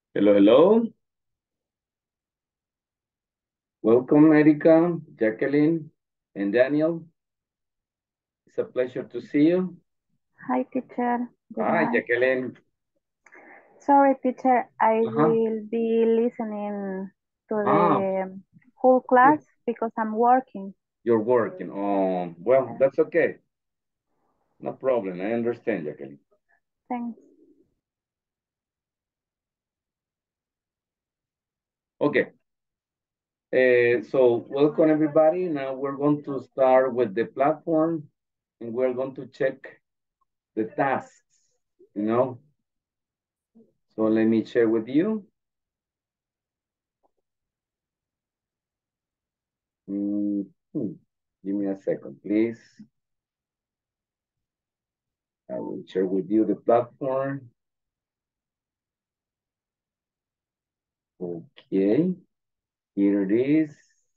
Hello, hello. Welcome, Erika, Jacqueline, and Daniel. It's a pleasure to see you. Hi, teacher. Good Hi, night. Jacqueline. Sorry, teacher. I Uh-huh. will be listening to Ah, the whole class okay. because I'm working. You're working. Oh, well, Yes, that's okay. No problem. I understand, Jacqueline. thanks. Okay. So welcome, everybody. Now we're going to start with the platform, and we're going to check the tasks, you know. So let me share with you. Give me a second, please. I will share with you the platform. Okay, here it is.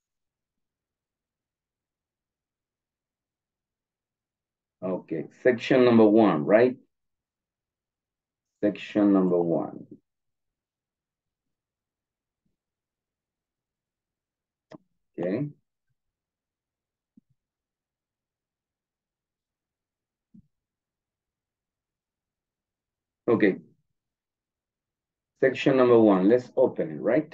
Okay, section number 1, right? Section number 1. Okay. Okay. Section number 1. Let's open it, right?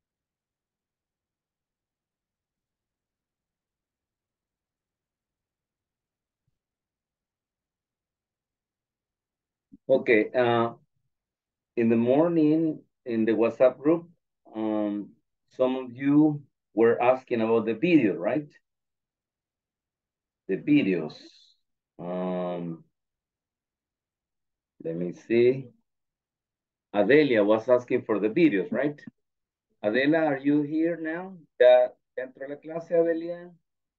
Okay. In the morning in the WhatsApp group, some of you were asking about the video, right? The videos. Um, Let me see. Adelia was asking for the videos, right? Adela, are you here now? ¿Ya entró la clase, Adelia?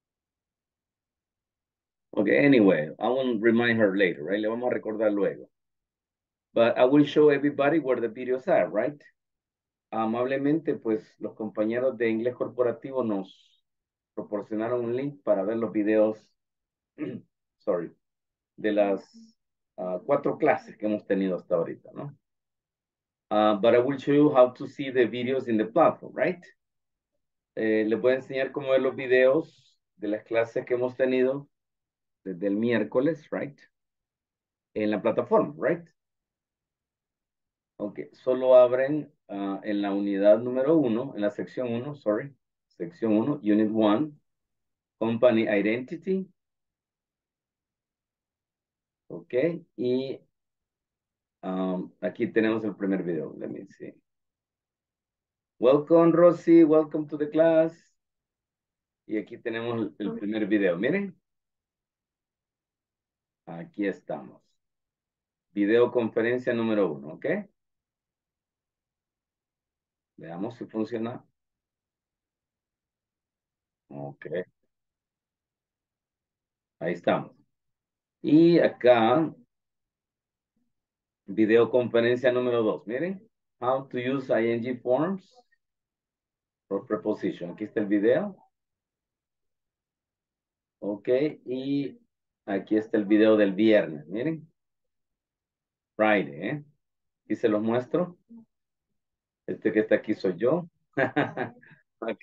Okay, anyway, I will remind her later, right? Le vamos a recordar luego. But I will show everybody where the videos are, right? Amablemente, pues los compañeros de inglés corporativo nos proporcionaron un link para ver los videos, sorry, de las 4 clases que hemos tenido hasta ahorita, ¿no? But I will show you how to see the videos in the platform, right? Les voy a enseñar cómo ver los videos de las clases que hemos tenido desde el miércoles, right? En la plataforma, right? Ok, solo abren en la unidad número 1, en la sección 1, sorry, sección 1, Unit 1, Company Identity. Ok, y aquí tenemos el primer video. Let me see. Welcome, Rosy, welcome to the class. Y aquí tenemos el primer video. Miren, aquí estamos. Videoconferencia número 1, ¿ok? Veamos si funciona. Ok, ahí estamos. Y acá, videoconferencia número 2. Miren, how to use ing forms for preposition. Aquí está el video. Ok, y aquí está el video del viernes. Miren, Friday, ¿eh? Y se los muestro. Este que está aquí soy yo. Ok,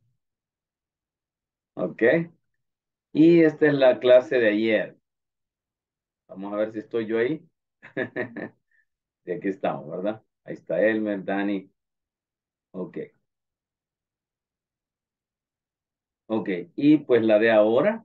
ok. Y esta es la clase de ayer. Vamos a ver si estoy yo ahí. Y aquí estamos, ¿verdad? Ahí está Elmer, Dani. Ok, ok. Y pues la de ahora,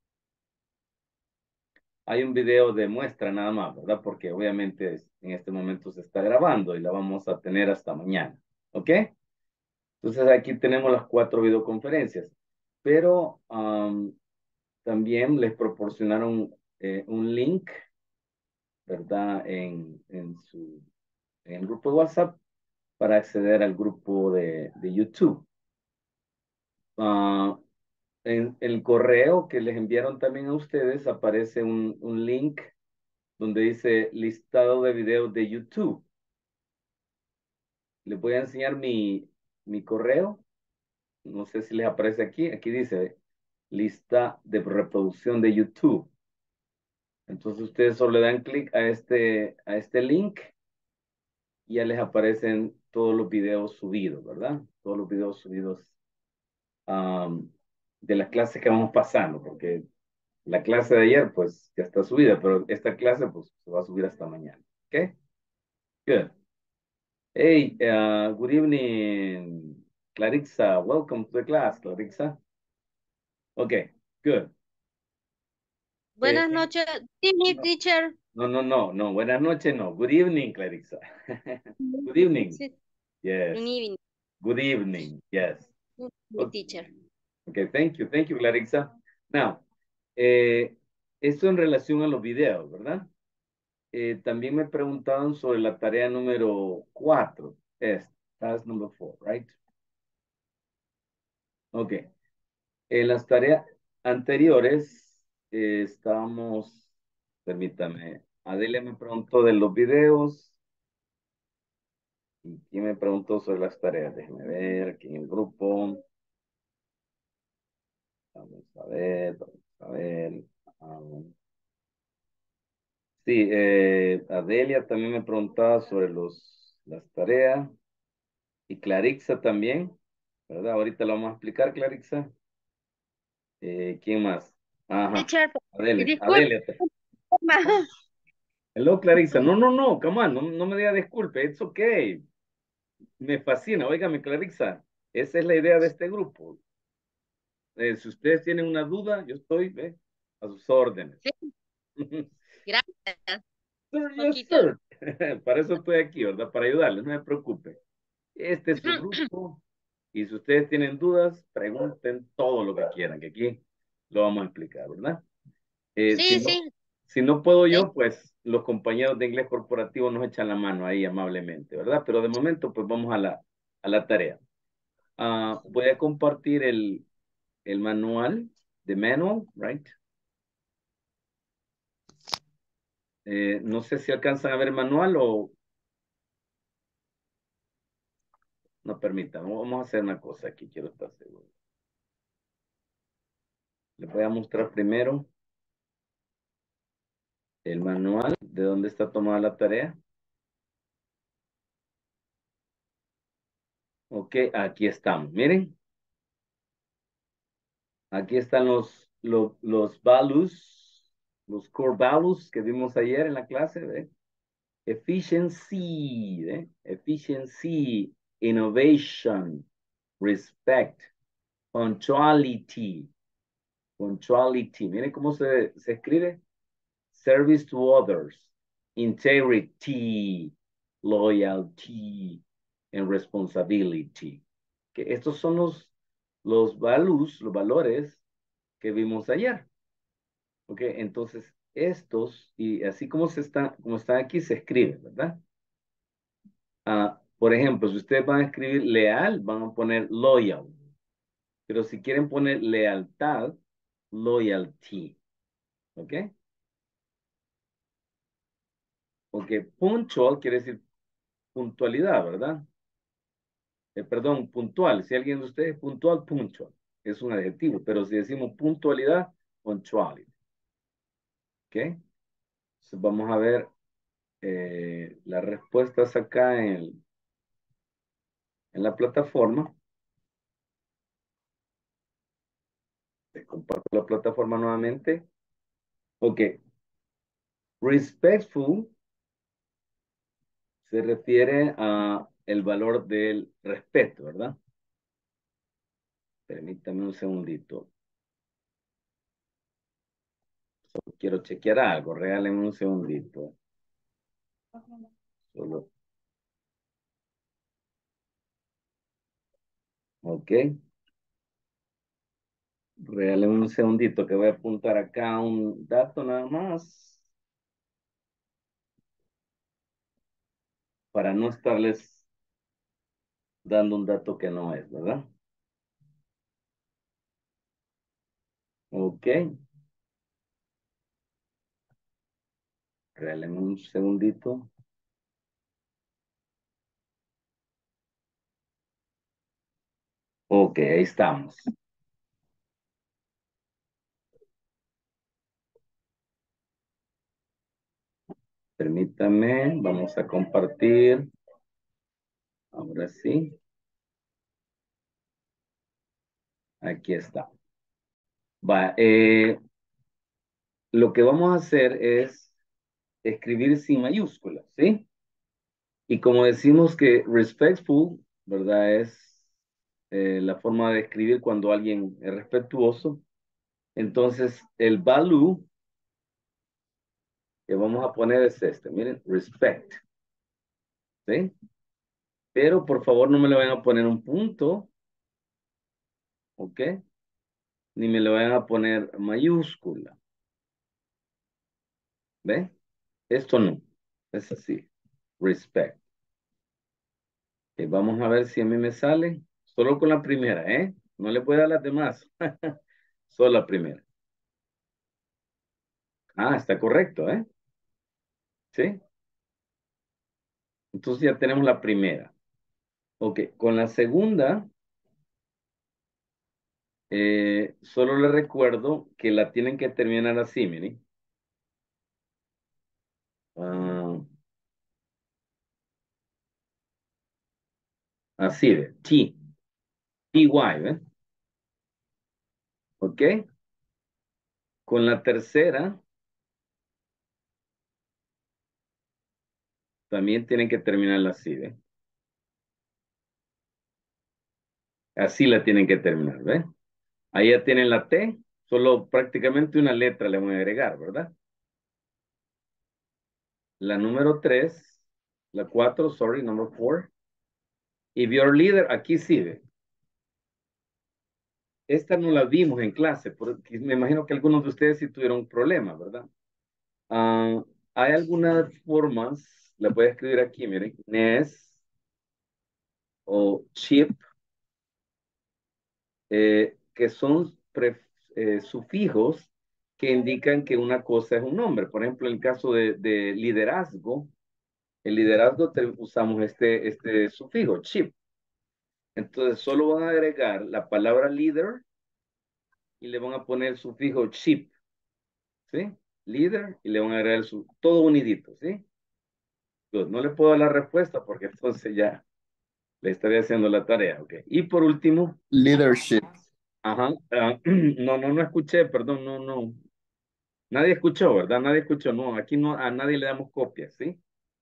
hay un video de muestra nada más, ¿verdad? Porque obviamente en este momento se está grabando y la vamos a tener hasta mañana. ¿Ok? Entonces aquí tenemos las 4 videoconferencias. Pero también les proporcionaron un link, ¿verdad? En el grupo de WhatsApp para acceder al grupo de YouTube. Ah, en el correo que les enviaron también a ustedes aparece un link donde dice listado de videos de YouTube. Les voy a enseñar mi correo. No sé si les aparece aquí. Aquí dice lista de reproducción de YouTube. Entonces ustedes solo le dan clic a este link y ya les aparecen todos los videos subidos, ¿verdad? Todos los videos subidos am, de las clases que vamos pasando, porque la clase de ayer, pues, ya está subida, pero esta clase, pues, se va a subir hasta mañana. ¿Ok? Good. Hey, good evening, Clarissa. Welcome to the class, Clarissa. Okay, good. Buenas noches, evening, No, teacher. no. Buenas noches, no. Good evening, Clarissa. Good evening. Sí, Yes. good evening, Good evening. Yes. Okay, teacher. okay, thank you. Thank you, Clarissa. Now, esto en relación a los videos, ¿verdad? También me preguntaban sobre la tarea número 4. Task number 4, right? Ok. En las tareas anteriores estábamos, permítame, Adelia me preguntó de los videos y quién me preguntó sobre las tareas. Déjenme ver aquí en el grupo. Vamos a ver, vamos a ver. Ah, sí, Adelia también me preguntaba sobre las tareas y Clarixa también, ¿verdad? Ahorita lo vamos a explicar, Clarixa. ¿Quién más? Ajá, Teacher, Adelia, disculpe. Adelia. Hello, Clarissa. No, come on, no me diga disculpe, it's okay. Me fascina, óigame, Clarissa, esa es la idea de este grupo. Si ustedes tienen una duda, yo estoy a sus órdenes. Sí, gracias. Sir, yes, Poquito. sir. Para eso estoy aquí, ¿verdad? Para ayudarles, no se preocupe. Este es su grupo y si ustedes tienen dudas, pregunten todo lo que quieran, que aquí lo vamos a explicar, ¿verdad? Si Sí, no, sí. si no puedo Eh, yo, pues los compañeros de inglés corporativo nos echan la mano ahí amablemente, ¿verdad? Pero de momento, pues vamos a la tarea. Voy a compartir el manual, the manual, right? No sé si alcanzan a ver el manual o no permitan. Vamos a hacer una cosa aquí, quiero estar seguro. Les voy a mostrar primero el manual de dónde está tomada la tarea. Ok, aquí estamos. Miren, aquí están los values, los core values que vimos ayer en la clase. ¿Ve? Efficiency, ¿ve? Efficiency, innovation, respect, punctuality, punctuality. Miren cómo se escribe. Service to others, integrity, loyalty, and responsibility. Que estos son los values, los valores que vimos ayer. Ok, entonces estos, y así como están aquí, se escriben, ¿verdad? Por ejemplo, si ustedes van a escribir leal, van a poner loyal. Pero si quieren poner lealtad, loyalty. ¿Ok? Ok, punctual quiere decir puntualidad, ¿verdad? Perdón, puntual. Si alguien de ustedes es puntual, puntual. Es un adjetivo, pero si decimos puntualidad, punctuality. ¿Ok? Entonces vamos a ver las respuestas acá en la plataforma. Les comparto la plataforma nuevamente. Ok. Respectful se refiere a el valor del respeto, ¿verdad? Permítame un segundito. Solo quiero chequear algo. Regálenme un segundito. Solo. Ok. Regálenme un segundito que voy a apuntar acá un dato nada más para no estarles dando un dato que no es, ¿verdad? Ok. Regálenme un segundito. Ok, ahí estamos. Permítame, vamos a compartir. Ahora sí. Aquí está. Va, lo que vamos a hacer es escribir sin mayúsculas, ¿sí? Y como decimos que respectful, ¿verdad? Es la forma de escribir cuando alguien es respetuoso. Entonces, el value que vamos a poner es este. Miren, respect, ¿sí? Pero por favor no me le vayan a poner un punto, ¿ok? Ni me le vayan a poner mayúscula, ¿ve? Esto no, es así, respect. Vamos a ver si a mí me sale. Solo con la primera, ¿eh? No le puedo dar las demás. Solo la primera. Ah, está correcto, ¿eh? Sí. Entonces ya tenemos la primera. Ok, con la segunda, solo le recuerdo que la tienen que terminar así, miren. Ah, así de, T, T-Y, ¿ves? Ok. Con la tercera, también tienen que terminarla así, ¿ves? Así la tienen que terminar, ¿ves? Ahí ya tienen la T, solo prácticamente una letra le voy a agregar, ¿verdad? La número 3, la 4, sorry, number 4. If your leader, aquí sigue. Esta no la vimos en clase, porque me imagino que algunos de ustedes sí tuvieron un problema, ¿verdad? Ah, hay algunas formas, la voy a escribir aquí, miren, NES o chip, que son sufijos que indican que una cosa es un nombre. Por ejemplo, en el caso de liderazgo, el liderazgo usamos este sufijo, chip. Entonces, solo van a agregar la palabra leader y le van a poner el sufijo chip, ¿sí? Líder y le van a agregar todo unidito, ¿sí? Good. No le puedo dar la respuesta porque entonces ya le estaría haciendo la tarea, ¿ok? Y por último, Leadership. ajá, no escuché, perdón, no. Nadie escuchó, ¿verdad? Nadie escuchó, no, aquí no, a nadie le damos copias, ¿sí?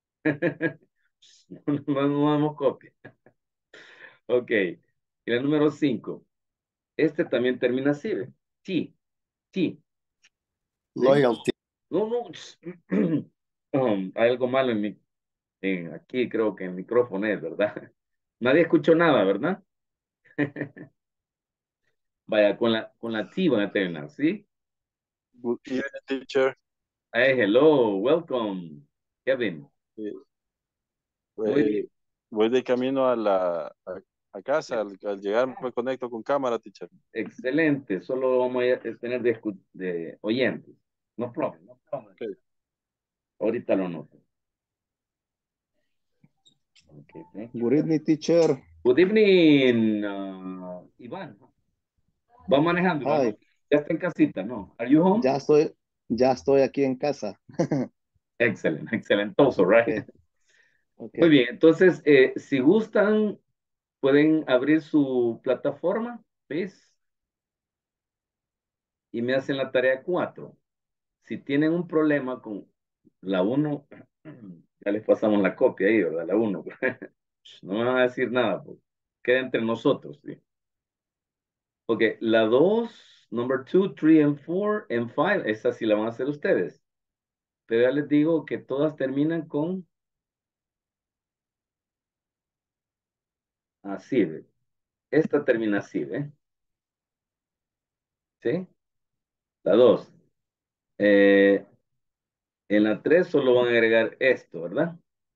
No damos copias. Ok. Y la número 5. Este también termina así, ¿ve? T, T, ¿sí? Loyalty. No. Hay algo malo aquí creo que el micrófono es, ¿verdad? Nadie escuchó nada, ¿verdad? Vaya, con la T van a terminar, ¿sí? Good evening, teacher. Hey, hello, welcome, Kevin. Eh, Muy bien, Voy de camino a casa. Al llegar me conecto con cámara, teacher. excelente. Solo vamos a tener de oyentes. No problem, no problem. Okay. Ahorita lo noto. Okay, thank you. Good evening, teacher. Good evening, Iván. Va manejando, Iván. Hi. Ya está en casita, ¿no? Are you home? Ya estoy aquí en casa. Excellent, excelentoso, right? Okay, Muy okay. bien, entonces, si gustan, pueden abrir su plataforma, ¿ves? Y me hacen la tarea 4. Si tienen un problema con la 1, ya les pasamos la copia ahí, ¿verdad? La 1. No me van a decir nada, pues. Queda entre nosotros, ¿sí? Ok, la 2, number 2, 3 and 4 and 5, esa sí la van a hacer ustedes. Pero ya les digo que todas terminan con así, ¿ve? Esta termina así, ¿ve? ¿Sí? La 2. En la 3 solo van a agregar esto, ¿verdad?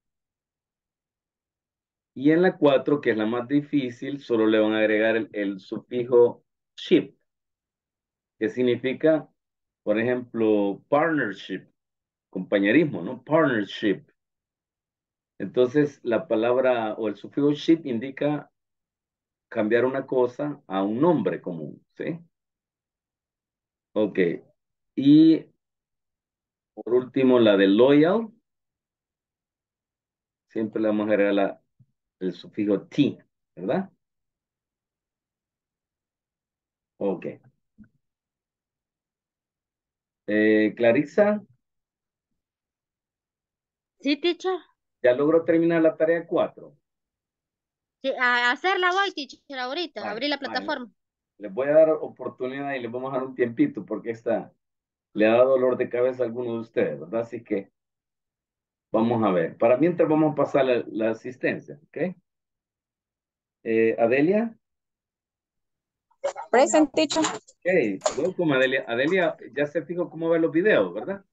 Y en la 4, que es la más difícil, solo le van a agregar el sufijo ship, que significa, por ejemplo, partnership, compañerismo, ¿no? Partnership. Entonces, la palabra o el sufijo ship indica cambiar una cosa a un nombre común, ¿sí? Ok. Y por último, la de loyal. Siempre le vamos a agregar el sufijo T, ¿verdad? Ok. Clarissa, Sí, teacher. ya logró terminar la tarea 4. Sí, a hacerla voy, teacher, ahorita. Vale, Abrí la vale. plataforma. Les voy a dar oportunidad y les vamos a dar un tiempito porque le ha dado dolor de cabeza a alguno de ustedes, ¿verdad? Así que vamos a ver. Para mientras vamos a pasar la asistencia, ¿ok? Adelia. Present, teacher. Ok, welcome Adelia. Adelia, ya se fijó cómo ver los videos, ¿verdad?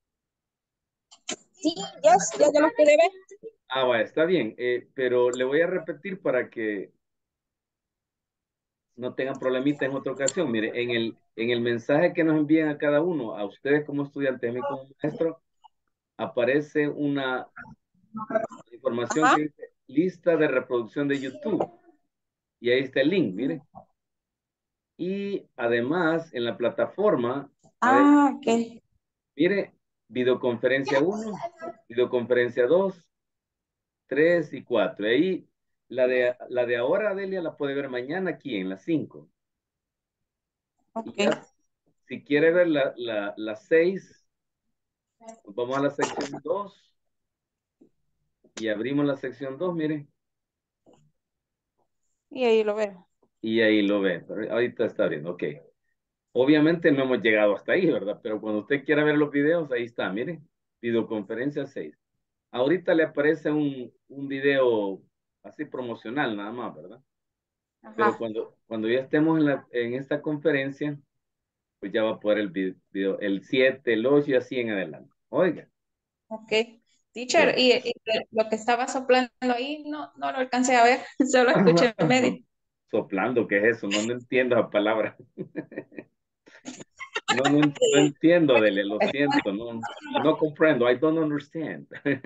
Sí, yes, ya los pude ver. Ah, vaya, está bien. Pero le voy a repetir para que no tengan problemita en otra ocasión. Mire, en el mensaje que nos envían a cada uno, a ustedes como estudiantes, a mí como maestro, aparece una información Ajá. que dice lista de reproducción de YouTube. Y ahí está el link, mire. Y además, en la plataforma, a ver, Ah, ok. mire, videoconferencia 1, videoconferencia 2, 3 y 4. Ahí, la de ahora, Delia, la puede ver mañana aquí en las 5. Y Ok. ya, si quiere ver la 6, pues vamos a la sección 2 y abrimos la sección 2, mire, Y ahí lo veo. y ahí lo ve. Pero ahorita está bien, ok. Obviamente no hemos llegado hasta ahí, ¿verdad? Pero cuando usted quiera ver los videos, ahí está, mire, videoconferencia 6. Ahorita le aparece un video así promocional nada más, ¿verdad? Pero Ajá. cuando ya estemos en esta conferencia, pues ya va a poder el video, el 7, el 8 y así en adelante. Oiga, Ok. bueno. Teacher, y lo que estaba soplando ahí no lo alcancé a ver, solo escuché en medio. Soplando, ¿qué es eso? No, no entiendo la palabra. No entiendo, Adele, lo siento, no comprendo, I don't understand.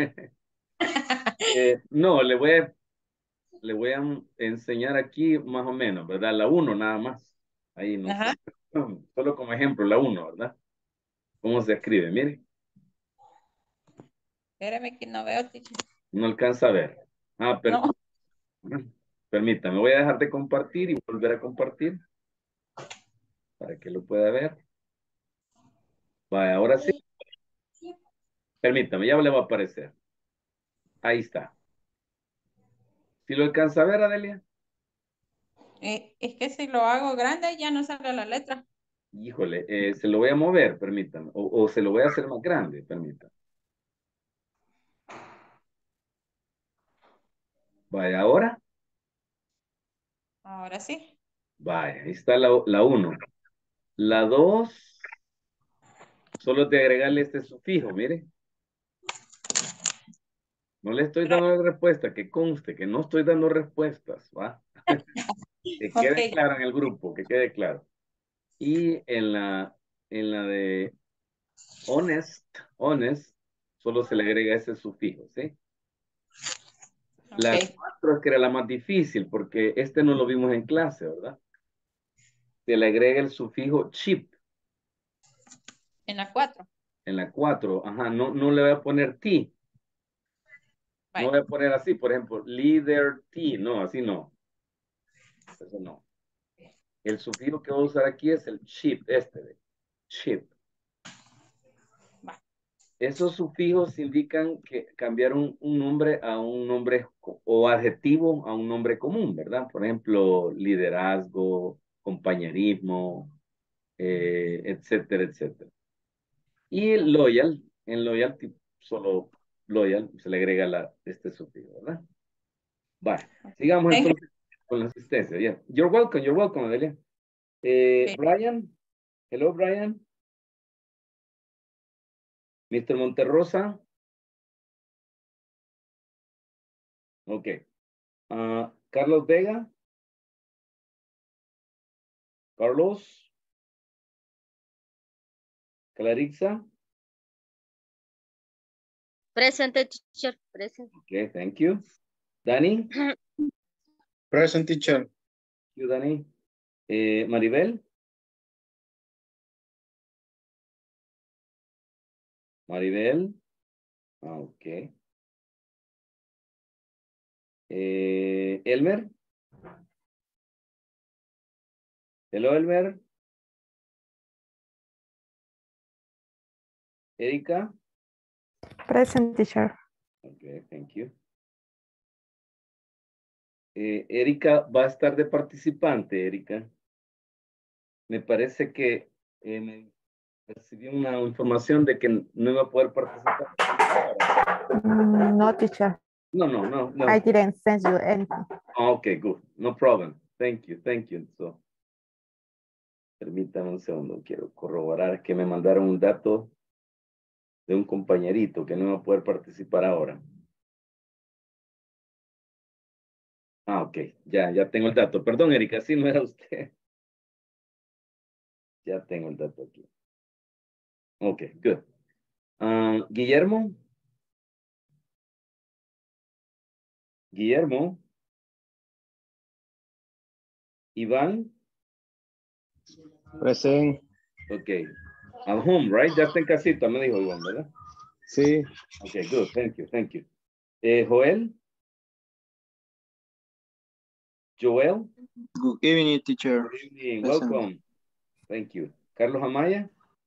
No, le voy a enseñar aquí más o menos, ¿verdad? La uno nada más. Ahí no sé. Ajá. Solo como ejemplo, la uno, ¿verdad? ¿Cómo se escribe? Mire, Espérame que no veo, teacher. no alcanza a ver. Ah, No. permítame, voy a dejar de compartir y volver a compartir para que lo pueda ver. Vaya, ahora sí. Permítame, ya le va a aparecer. Ahí está. ¿Sí lo alcanza a ver, Adelia? Es que si lo hago grande ya no sale la letra. Híjole, se lo voy a mover, permítame. O se lo voy a hacer más grande, permítame. Vaya, ahora. Ahora sí. Vaya, ahí está la 1. La 2, solo de agregarle este sufijo, mire. No le estoy dando la respuesta, que conste que no estoy dando respuestas, ¿va? Que quede Ok. claro en el grupo, que quede claro. Y en la de honest, solo se le agrega ese sufijo, ¿sí? La Ok. 4 es que era la más difícil, porque este no lo vimos en clase, ¿verdad? Se le agrega el sufijo chip En la 4. en la 4. Ajá, no le voy a poner T. No Bye. voy a poner así, por ejemplo, leader T. No, así no. Eso no. El sufijo que voy a usar aquí es el chip, de chip. Bye. Esos sufijos indican que cambiaron un nombre a un nombre o adjetivo a un nombre común, ¿verdad? Por ejemplo, liderazgo, compañerismo, etcétera, etcétera. Y loyal, en loyalty, solo loyal, se le agrega este sufijo, ¿verdad? Vale, sigamos Thank you. entonces con la asistencia. Yeah. You're welcome, Adelia. Okay. Brian, hello, Brian. Mr. Monterrosa. Ok. Carlos Vega. Carlos. Clarixa. Present, teacher. Present. Ok, thank you. Dani. Present, teacher. You, Dani. Maribel. Maribel. Ok. Elmer. Hello, Elmer. Erika. Present, teacher. Okay, thank you. Erika va a estar de participante, Erika. Me parece que me recibí una información de que no iba a poder participar. No, teacher. No. I didn't send you anything. Okay, good. No problem. Thank you. So, permítame un segundo. Quiero corroborar que me mandaron un dato de un compañerito que no va a poder participar ahora. Ok. Ya tengo el dato. Perdón, Erika, sí, no era usted. Ya tengo el dato aquí. Ok, good. Guillermo. Iván. Present. Ok. At home, right? Ya está en casita, me dijo Iván, ¿verdad? Sí. Ok, good. Thank you. Joel. Joel. Good evening, teacher. Good evening. Present. Welcome. Thank you. Carlos Amaya.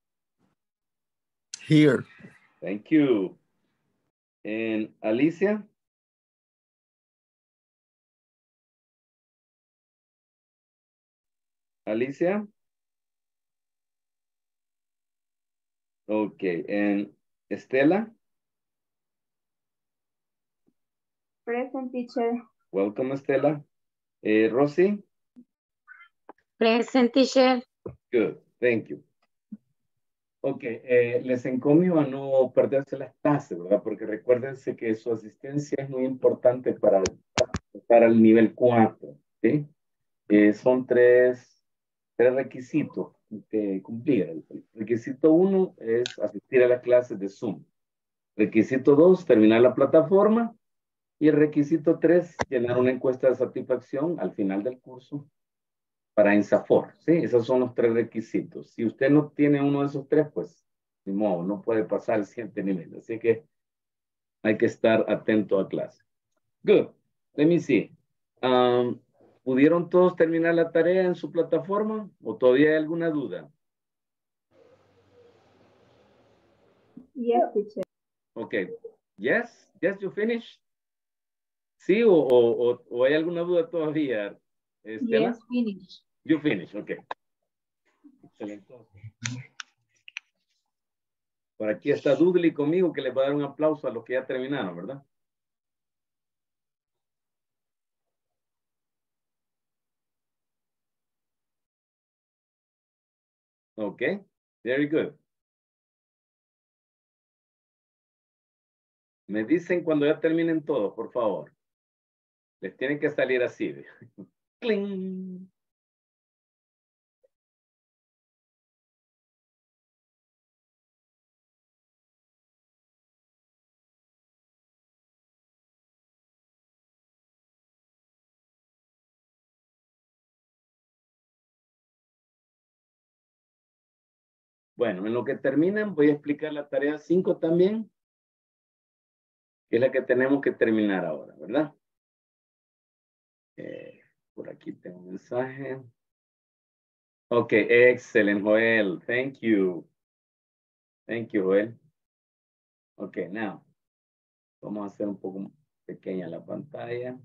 Here. Thank you. And Alicia. Okay. And Estela. Present, teacher. Welcome, Estela. Rosy. Present, teacher. Good. Thank you. Ok, les encomio a no perderse las clases, ¿verdad? Porque recuérdense que su asistencia es muy importante para el nivel 4, ¿sí? Son tres requisitos que cumplir. El requisito 1 es asistir a las clases de Zoom. Requisito 2, terminar la plataforma. Y el requisito 3, llenar una encuesta de satisfacción al final del curso para INSAFOR, ¿sí? Esos son los 3 requisitos. Si usted no tiene uno de esos 3, pues, ni modo, no puede pasar el siguiente nivel. Así que hay que estar atento a clase. Good. Let me see. ¿Pudieron todos terminar la tarea en su plataforma? ¿O todavía hay alguna duda? Yes, teacher. Okay. Yes, you finished. ¿Sí o hay alguna duda todavía, Estela? Yes, finish. You finish, okay. Excelente. Por aquí está Dudley conmigo, que les va a dar un aplauso a los que ya terminaron, ¿verdad? Ok, very good. Me dicen cuando ya terminen todos, por favor. Les tiene que salir así. ¡Cling! Bueno, en lo que terminan voy a explicar la tarea 5 también, que es la que tenemos que terminar ahora, ¿verdad? Por aquí tengo un mensaje. Ok, excellent, Joel. Thank you. Thank you, Joel. Ok, now. Vamos a hacer un poco pequeña la pantalla.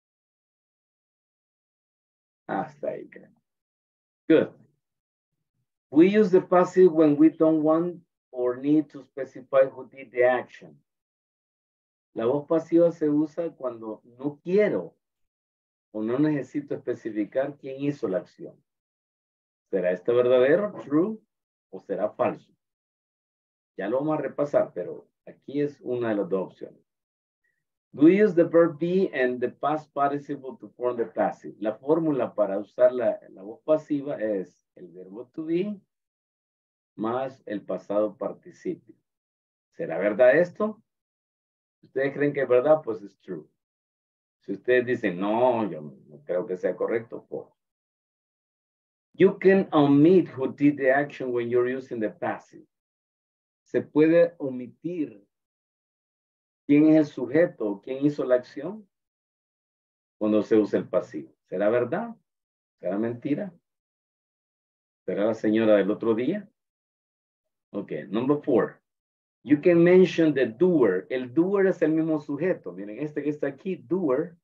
Hasta ahí, creo. Good. We use the passive when we don't want or need to specify who did the action. La voz pasiva se usa cuando no quiero o no necesito especificar quién hizo la acción. ¿Será este verdadero, true, o será falso? Ya lo vamos a repasar, pero aquí es una de las dos opciones. We use the verb be and the past participle to form the passive. La fórmula para usar la voz pasiva es el verbo to be más el pasado participio. ¿Será verdad esto? Si ustedes creen que es verdad, pues es true. Si ustedes dicen, no, yo no creo que sea correcto, pues. You can omit who did the action when you're using the passive. Se puede omitir quién es el sujeto o quién hizo la acción cuando se usa el pasivo. ¿Será verdad? ¿Será mentira? ¿Será la señora del otro día? Ok, number 4. You can mention the doer. El doer es el mismo sujeto. Miren, este que está aquí, doer.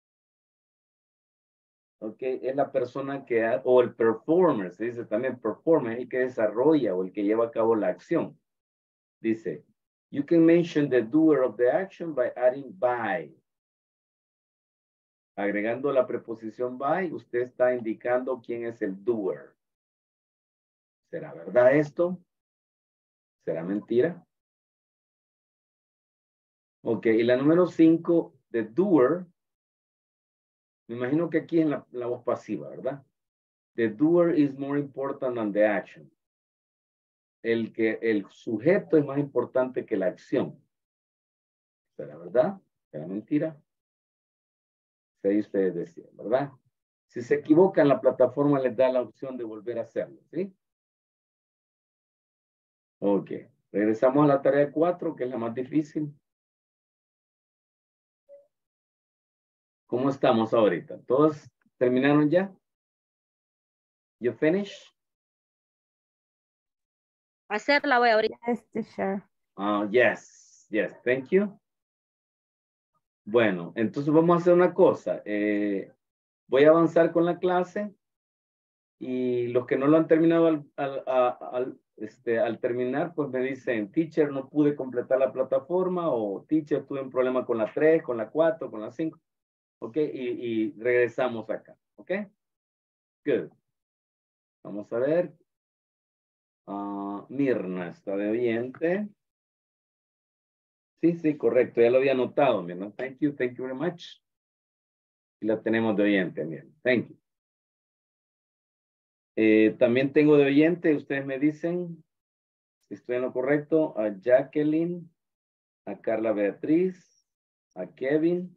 Ok, es la persona que, o el performer, se dice también performer, el que desarrolla o el que lleva a cabo la acción. Dice, you can mention the doer of the action by adding by. Agregando la preposición by, usted está indicando quién es el doer. ¿Será verdad esto? ¿Será mentira? Ok, y la número 5, the doer. Me imagino que aquí es la voz pasiva, ¿verdad? The doer is more important than the action. El sujeto es más importante que la acción. ¿Será verdad? ¿Será mentira? Sí, ustedes decían, ¿verdad? Si se equivocan, la plataforma les da la opción de volver a hacerlo, ¿sí? Ok. Regresamos a la tarea 4, que es la más difícil. ¿Cómo estamos ahorita? ¿Todos terminaron ya? You finish? Hacerla voy ahorita. Yes, teacher. Yes, yes, thank you. Bueno, entonces vamos a hacer una cosa. Voy a avanzar con la clase y los que no lo han terminado al terminar, pues me dicen, teacher, no pude completar la plataforma, o teacher, tuve un problema con la 3, con la 4, con la 5. Ok, y regresamos acá. Ok, good. Vamos a ver. Mirna está de oyente. Sí, sí, correcto. Ya lo había anotado, Mirna. Thank you very much. Y la tenemos de oyente, Mirna. Thank you. También tengo de oyente, ustedes me dicen si estoy en lo correcto, a Jacqueline, a Carla Beatriz, a Kevin,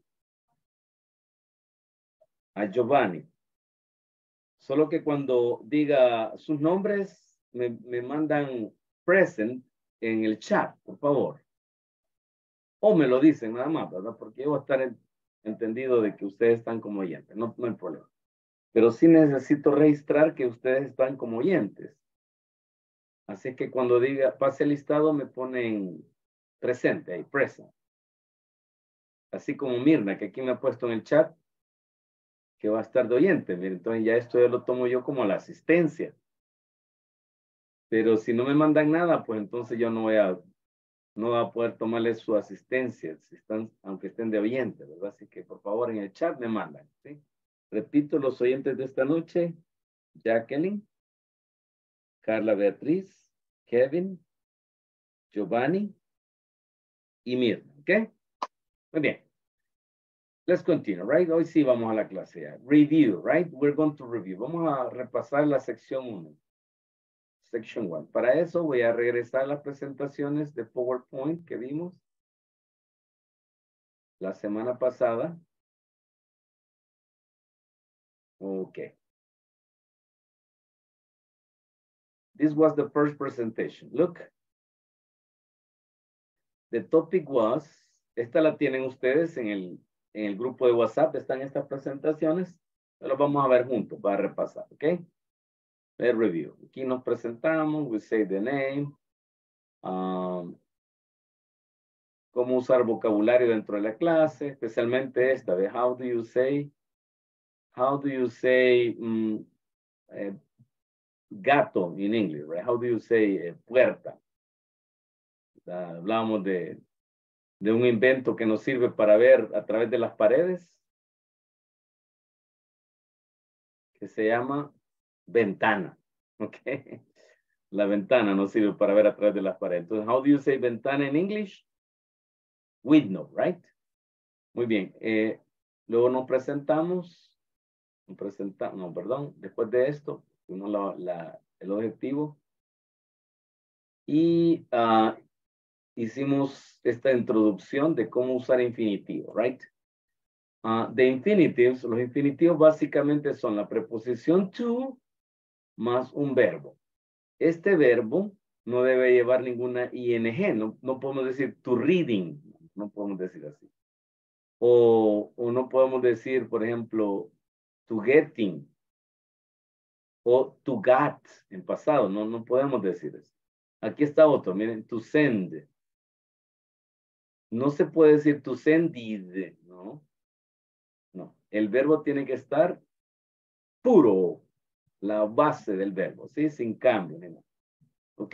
a Giovanni. Solo que cuando diga sus nombres, me mandan present en el chat, por favor. O me lo dicen nada más, ¿verdad? Porque yo voy a estar entendido de que ustedes están como oyentes, no hay problema. Pero sí necesito registrar que ustedes están como oyentes. Así que cuando diga, pase el listado, me ponen presente ahí, present. Así como Mirna, que aquí me ha puesto en el chat, que va a estar de oyente. Miren, entonces ya esto ya lo tomo yo como la asistencia. Pero si no me mandan nada, pues entonces yo no voy a poder tomarles su asistencia, si están, aunque estén de oyente, ¿verdad? Así que por favor en el chat me mandan, ¿sí? Repito, los oyentes de esta noche, Jacqueline, Carla Beatriz, Kevin, Giovanni y Mirna, ¿ok? Muy bien. Let's continue, right? Hoy sí vamos a la clase ya. Review, right? We're going to review. Vamos a repasar la sección 1. Section 1. Para eso voy a regresar a las presentaciones de PowerPoint que vimos la semana pasada. Okay. This was the first presentation. Look. The topic was, esta la tienen ustedes en el grupo de WhatsApp, están estas presentaciones, pero vamos a ver juntos para repasar, ¿ok? Let's review. Aquí nos presentamos, we say the name, cómo usar vocabulario dentro de la clase, especialmente esta de how do you say gato in English, right? How do you say puerta? Hablábamos de un invento que nos sirve para ver a través de las paredes, que se llama ventana, ¿ok? La ventana nos sirve para ver a través de las paredes. Entonces, how do you say ventana in English? Window, right? Muy bien. Luego nos presentamos, después de esto, tuvimos el objetivo y hicimos esta introducción de cómo usar infinitivo, right? The infinitives, los infinitivos básicamente son la preposición to más un verbo. Este verbo no debe llevar ninguna ing, no podemos decir to reading, no podemos decir así. O no podemos decir, por ejemplo, to getting o to got en pasado. No podemos decir eso. Aquí está otro, miren, to send. No se puede decir to sended, ¿no? No, el verbo tiene que estar puro, la base del verbo, ¿sí? Sin cambio, ¿no? ¿Ok?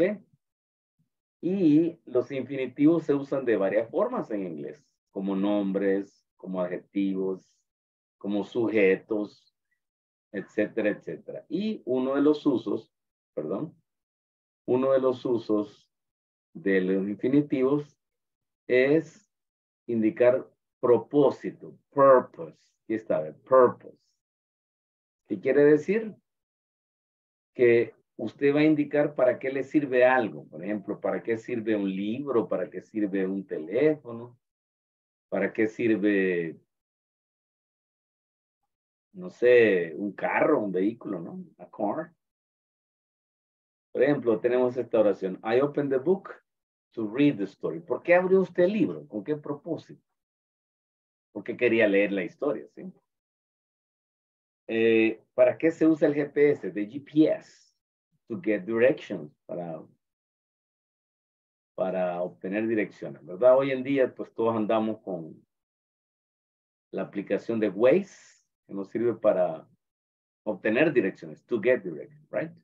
Y los infinitivos se usan de varias formas en inglés, como nombres, como adjetivos, como sujetos, etcétera, etcétera. Y uno de los usos de los infinitivos es indicar propósito, purpose. Aquí está, purpose. ¿Qué quiere decir? Que usted va a indicar para qué le sirve algo. Por ejemplo, para qué sirve un libro, para qué sirve un teléfono, para qué sirve, no sé, un carro, un vehículo, ¿no? A car. Por ejemplo, tenemos esta oración. I opened the book to read the story. ¿Por qué abrió usted el libro? ¿Con qué propósito? Porque quería leer la historia, ¿sí? ¿Para qué se usa el GPS? The GPS. To get directions. Para obtener direcciones, ¿verdad? Hoy en día, pues todos andamos con la aplicación de Waze, que nos sirve para obtener direcciones. To get directions, right?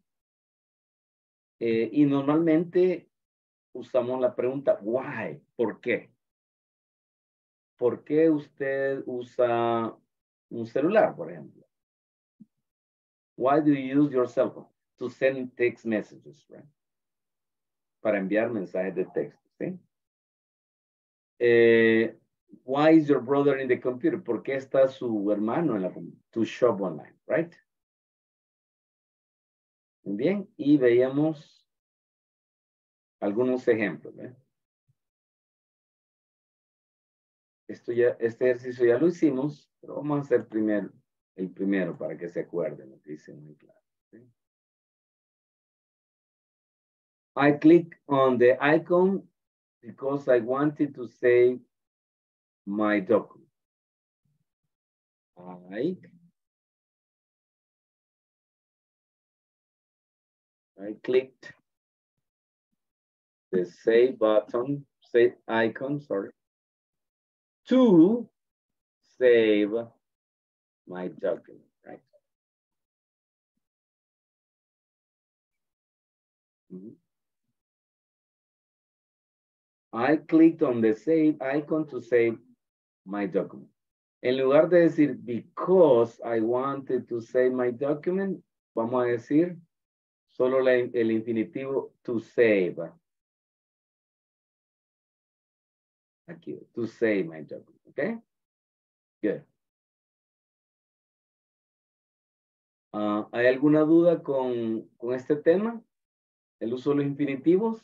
Y normalmente usamos la pregunta, why? ¿Por qué? ¿Por qué usted usa un celular, por ejemplo? Why do you use your cell phone? To send text messages, right? Para enviar mensajes de texto, ¿sí? Why is your brother in the computer? ¿Por qué está su hermano en la computadora? To shop online, right? Bien, y veíamos algunos ejemplos, ¿eh? Este ejercicio ya lo hicimos, pero vamos a hacer el primero para que se acuerden lo que dice muy claro. ¿Sí? I click on the icon because I wanted to save my document. I clicked the save button, save icon, sorry, to save my document, right? Mm-hmm. I clicked on the save icon to save my document. En lugar de decir because I wanted to save my document, vamos a decir solo el infinitivo to save. Aquí, to save my document, ¿ok? Good. ¿Hay alguna duda con este tema? ¿El uso de los infinitivos?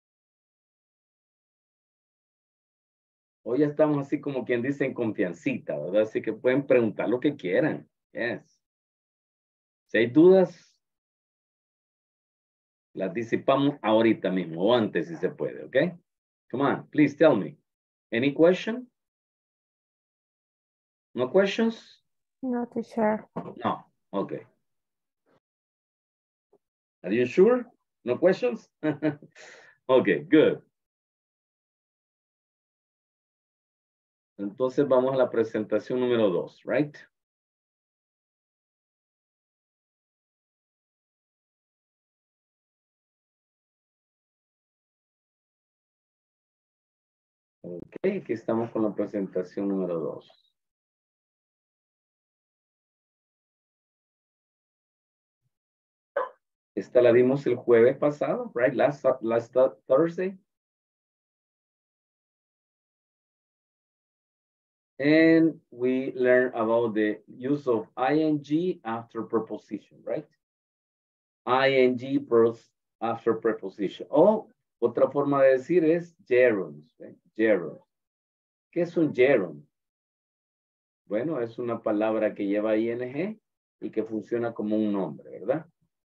Hoy ya estamos así como quien dice en confiancita, ¿verdad? Así que pueden preguntar lo que quieran. Yes. Si hay dudas, las disipamos ahorita mismo o antes si se puede, ¿ok? Come on, please tell me. Any question? No questions? No, teacher. No, okay. Are you sure? No questions? Okay, good. Entonces vamos a la presentación número 2, right? Ok, aquí estamos con la presentación número 2. Esta la dimos el jueves pasado, right? Last Thursday. And we learned about the use of ing after preposition, right? Ing after preposition. O otra forma de decir es gerunds, right? Gerunds. ¿Qué es un gerund? Bueno, es una palabra que lleva ing y que funciona como un nombre, ¿verdad?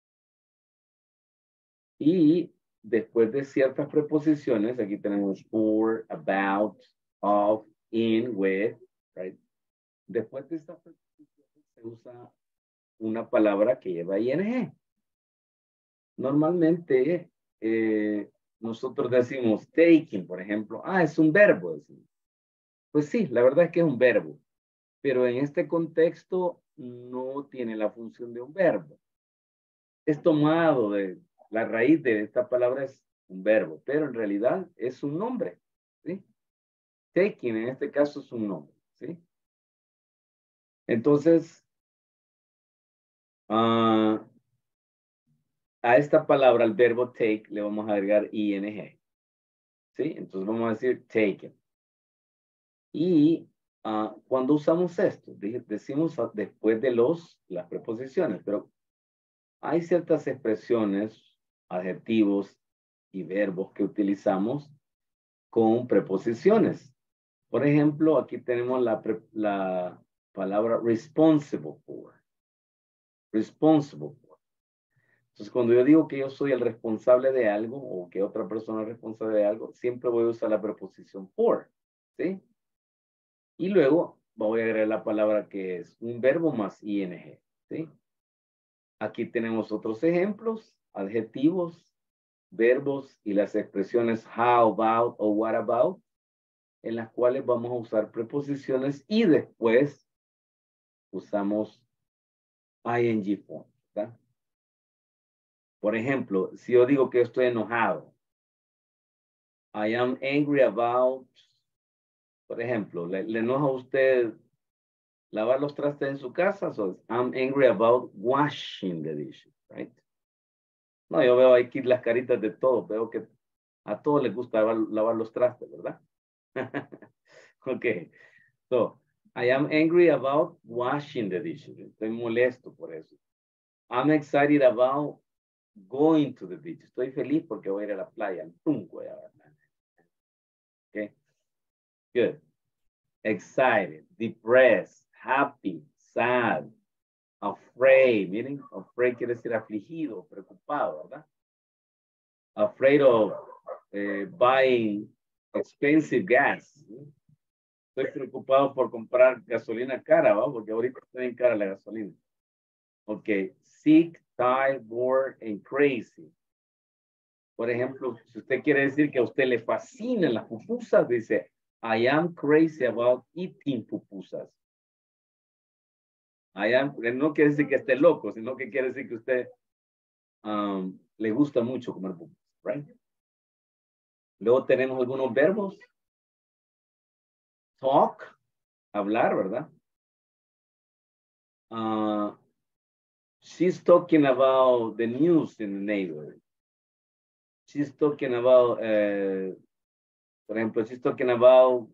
Y después de ciertas preposiciones, aquí tenemos for, about, of, in, with, right? Después de esta preposición se usa una palabra que lleva ing. Normalmente nosotros decimos taking, por ejemplo. Es un verbo. Decimos. Pues sí, la verdad es que es un verbo. Pero en este contexto no tiene la función de un verbo. Es tomado de la raíz de esta palabra es un verbo, pero en realidad es un nombre. ¿Sí? Taking en este caso es un nombre. ¿Sí? Entonces, a esta palabra, al verbo take, le vamos a agregar ing. ¿Sí? Entonces vamos a decir taken. Y cuando usamos esto, decimos después de las preposiciones, pero hay ciertas expresiones, adjetivos y verbos que utilizamos con preposiciones. Por ejemplo, aquí tenemos la palabra responsible for. Responsible for. Entonces, cuando yo digo que yo soy el responsable de algo o que otra persona es responsable de algo, siempre voy a usar la preposición for. ¿Sí? Y luego voy a agregar la palabra que es un verbo más ing. ¿Sí? Aquí tenemos otros ejemplos, adjetivos, verbos y las expresiones how about o what about, en las cuales vamos a usar preposiciones y después usamos ing form. ¿Verdad? Por ejemplo, si yo digo que estoy enojado, I am angry about, por ejemplo, ¿le enoja a usted lavar los trastes en su casa? So I'm angry about washing the dishes, right? No, yo veo aquí las caritas de todos, veo que a todos les gusta lavar los trastes, ¿verdad? Ok, so I am angry about washing the dishes. Estoy molesto por eso. I'm excited about going to the beach. Estoy feliz porque voy a ir a la playa. Okay, good. Excited, depressed, happy, sad, afraid. Miren, afraid quiere decir afligido, preocupado, ¿verdad? Afraid of buying expensive gas. Estoy preocupado por comprar gasolina cara, ¿va? Porque ahorita está bien cara la gasolina. Ok, sick, tired, bored, and crazy. Por ejemplo, si usted quiere decir que a usted le fascinan las pupusas, dice, I am crazy about eating pupusas. No quiere decir que esté loco, sino que quiere decir que usted le gusta mucho comer pupusas, right? Luego tenemos algunos verbos. Talk, hablar, ¿verdad? She's talking about the news in the neighborhood. She's talking about, por ejemplo, she's talking about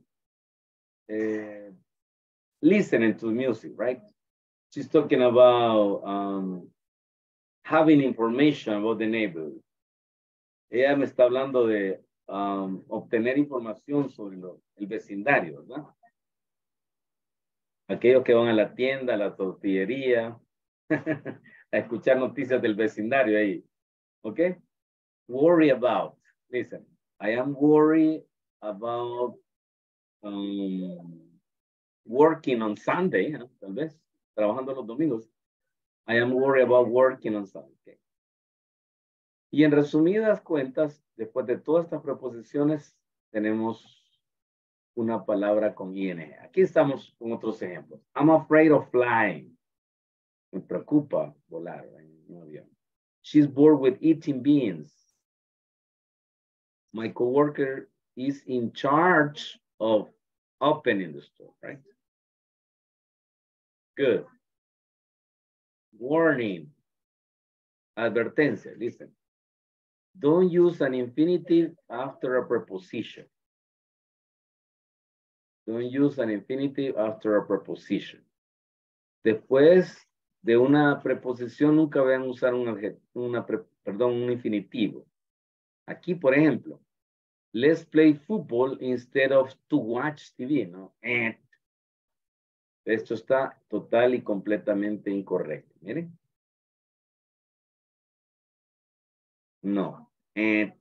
listening to music, right? She's talking about having information about the neighborhood. Ella me está hablando de obtener información sobre el vecindario, ¿verdad? Aquellos que van a la tienda, a la tortillería, a escuchar noticias del vecindario ahí. ¿Ok? Worry about. Listen, I am worried about working on Sunday, tal vez, trabajando los domingos. I am worried about working on Sunday. Okay. Y en resumidas cuentas, después de todas estas preposiciones, tenemos una palabra con ing. Aquí estamos con otros ejemplos. I'm afraid of flying. Me preocupa volar en un avión. She's bored with eating beans. My coworker is in charge of opening the store, right? Good. Warning. Advertencia, listen. Don't use an infinitive after a preposition. Don't use an infinitive after a preposition. Después de una preposición, nunca vayan a usar un infinitivo. Aquí, por ejemplo, let's play football instead of to watch TV, ¿no? Esto está total y completamente incorrecto. Miren. No.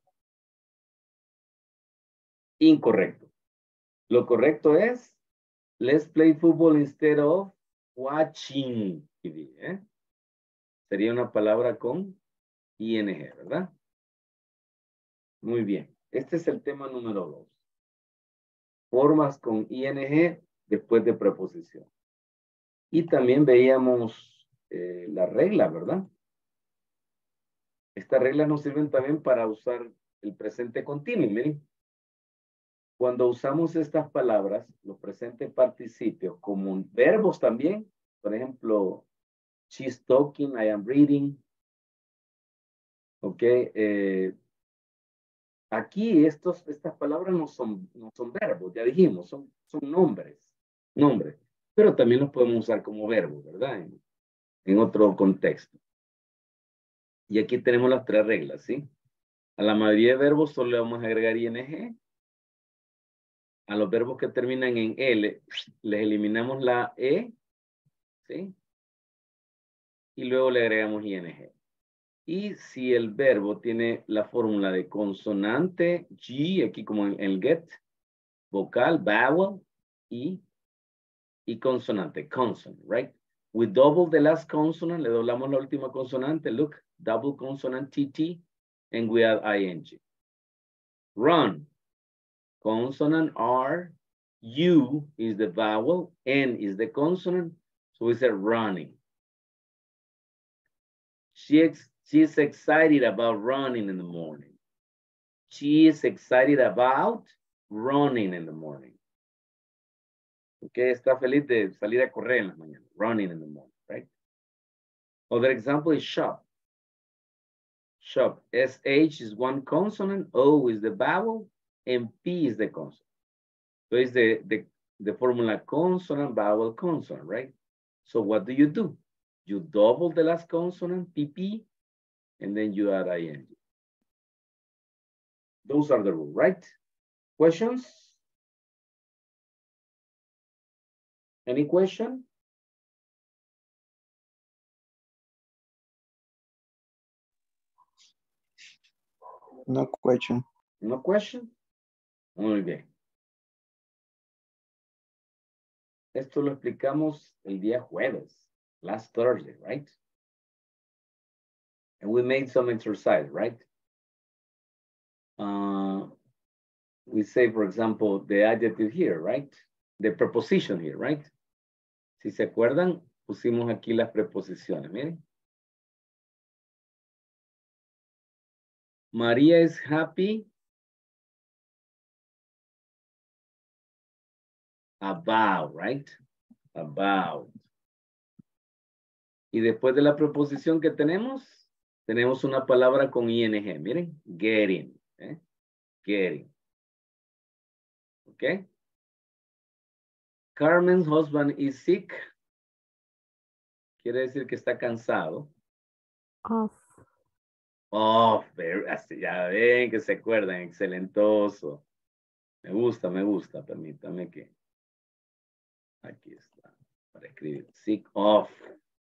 Incorrecto. Lo correcto es Let's play football instead of watching TV. ¿Eh? Sería una palabra con ing, ¿verdad? Muy bien. Este es el tema número 2. Formas con ing después de preposición. Y también veíamos la regla, ¿verdad? Estas reglas nos sirven también para usar el presente continuo. Miren, cuando usamos estas palabras, los presentes participios, como verbos también, por ejemplo, she's talking, I am reading. Ok, aquí estas palabras no son verbos, ya dijimos, son nombres, pero también los podemos usar como verbos, ¿verdad? En otro contexto. Y aquí tenemos las 3 reglas, ¿sí? A la mayoría de verbos solo le vamos a agregar ing. A los verbos que terminan en L, les eliminamos la E, ¿sí? Y luego le agregamos ing. Y si el verbo tiene la fórmula de consonante, G, aquí como en el get, vocal, vowel, y consonante, consonant, right? We double the last consonant, le doblamos la última consonante, look, double consonant TT, and we add ing. Run, consonant R, U is the vowel, N is the consonant, so we say running. She's excited about running in the morning. She is excited about running in the morning. Okay, está feliz de salir a correr en la mañana. Running in the morning, right? Other example is shop. Shop. SH is one consonant, O is the vowel, and P is the consonant. So it's the formula consonant, vowel, consonant, right? So what do? You double the last consonant, PP, and then you add ing. Those are the rules, right? Questions? Any question? No question. No question? Muy bien. Esto lo explicamos el día jueves, last Thursday, right? And we made some exercise, right? We say, for example, the adjective here, right? The preposition here, right? Si se acuerdan, pusimos aquí las preposiciones, miren. María is happy about, right? About. Y después de la preposición que tenemos una palabra con ing, miren, getting, getting. Okay. Carmen's husband is sick. Quiere decir que está cansado. Off. Oh, ya ven que se acuerdan, excelentoso. Me gusta, permítame que. Aquí está, para escribir. Sick of.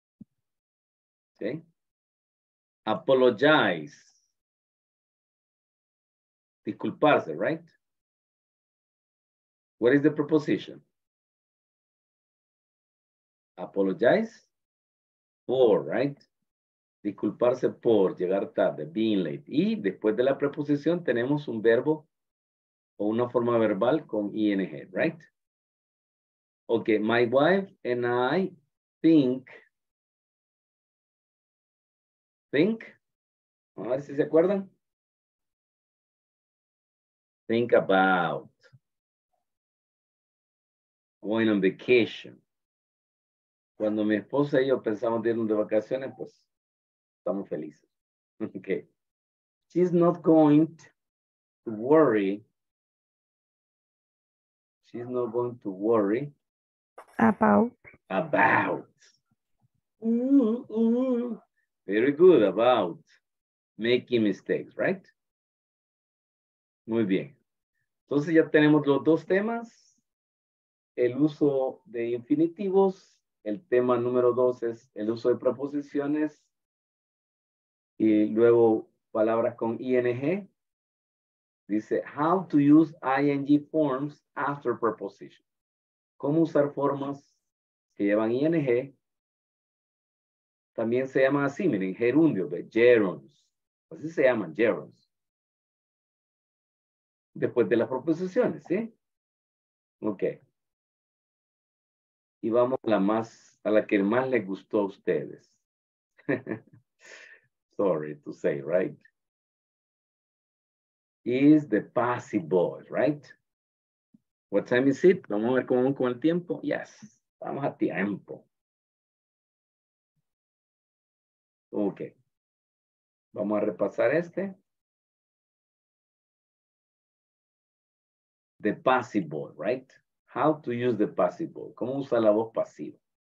¿Sí? Apologize. Disculparse, right? What is the preposition? Apologize for, right? Disculparse por llegar tarde, being late. Y después de la preposición tenemos un verbo o una forma verbal con ing, right? Okay, my wife and I think, a ver si se acuerdan. Think about going on vacation. Cuando mi esposa y yo pensamos de irnos de vacaciones, pues estamos felices. Okay. She's not going to worry. She's not going to worry About. Very good, about making mistakes, right? Muy bien. Entonces ya tenemos los 2 temas. El uso de infinitivos. El tema número 2 es el uso de preposiciones. Y luego palabras con ing. Dice, how to use ing forms after preposition. cómo usar formas que llevan ing. También se llaman así, miren, gerundios, gerunds. Así se llaman, gerunds. Después de las proposiciones, ¿sí? Ok. Y vamos a la que más les gustó a ustedes. Sorry to say, right? Is the passive voice, right? What time is it? Vamos a ver cómo vamos con el tiempo. Yes, vamos a tiempo. Ok. Vamos a repasar este. The passive voice, right? How to use the passive voice. ¿Cómo usar la voz pasiva?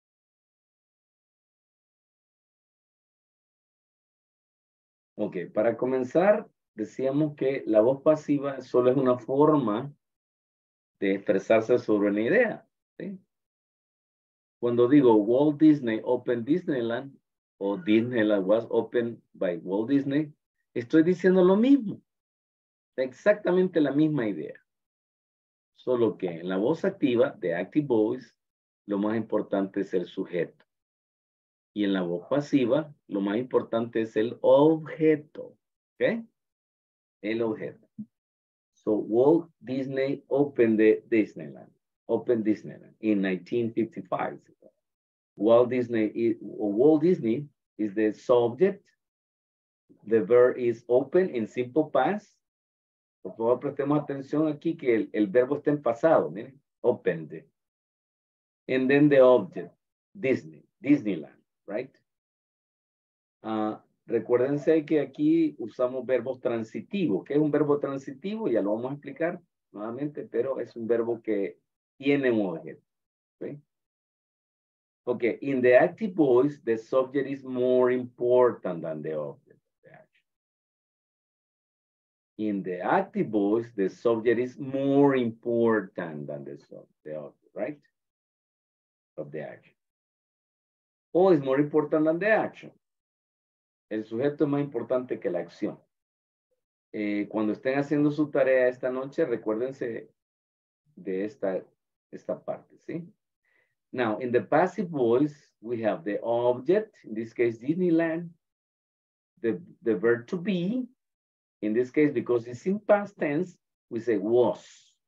Ok, para comenzar, decíamos que la voz pasiva solo es una forma de expresarse sobre una idea, ¿sí? Cuando digo Walt Disney opened Disneyland o Disneyland was opened by Walt Disney, estoy diciendo lo mismo. Exactamente la misma idea. Solo que en la voz activa, de active voice, lo más importante es el sujeto. Y en la voz pasiva, lo más importante es el objeto. ¿Ok? El objeto. So, Walt Disney opened the Disneyland. Opened Disneyland in 1955. Walt Disney is the subject. The verb is open in simple past. Por favor, prestemos atención aquí que el verbo está en pasado. Miren, opened. And then the object, Disney, Disneyland, right? Recuérdense que aquí usamos verbos transitivos. ¿Qué es un verbo transitivo? Ya lo vamos a explicar nuevamente, pero es un verbo que tiene un objeto. ¿Okay? Okay, in the active voice, the subject is more important than the object. In the active voice, the subject is more important than the object, right? Of the action. Or is more important than the action. El sujeto es más importante que la acción. Cuando estén haciendo su tarea esta noche, recuérdense de esta parte, ¿sí? Now, in the passive voice, we have the object, in this case, Disneyland, the verb to be, in this case, because it's in past tense, we say was.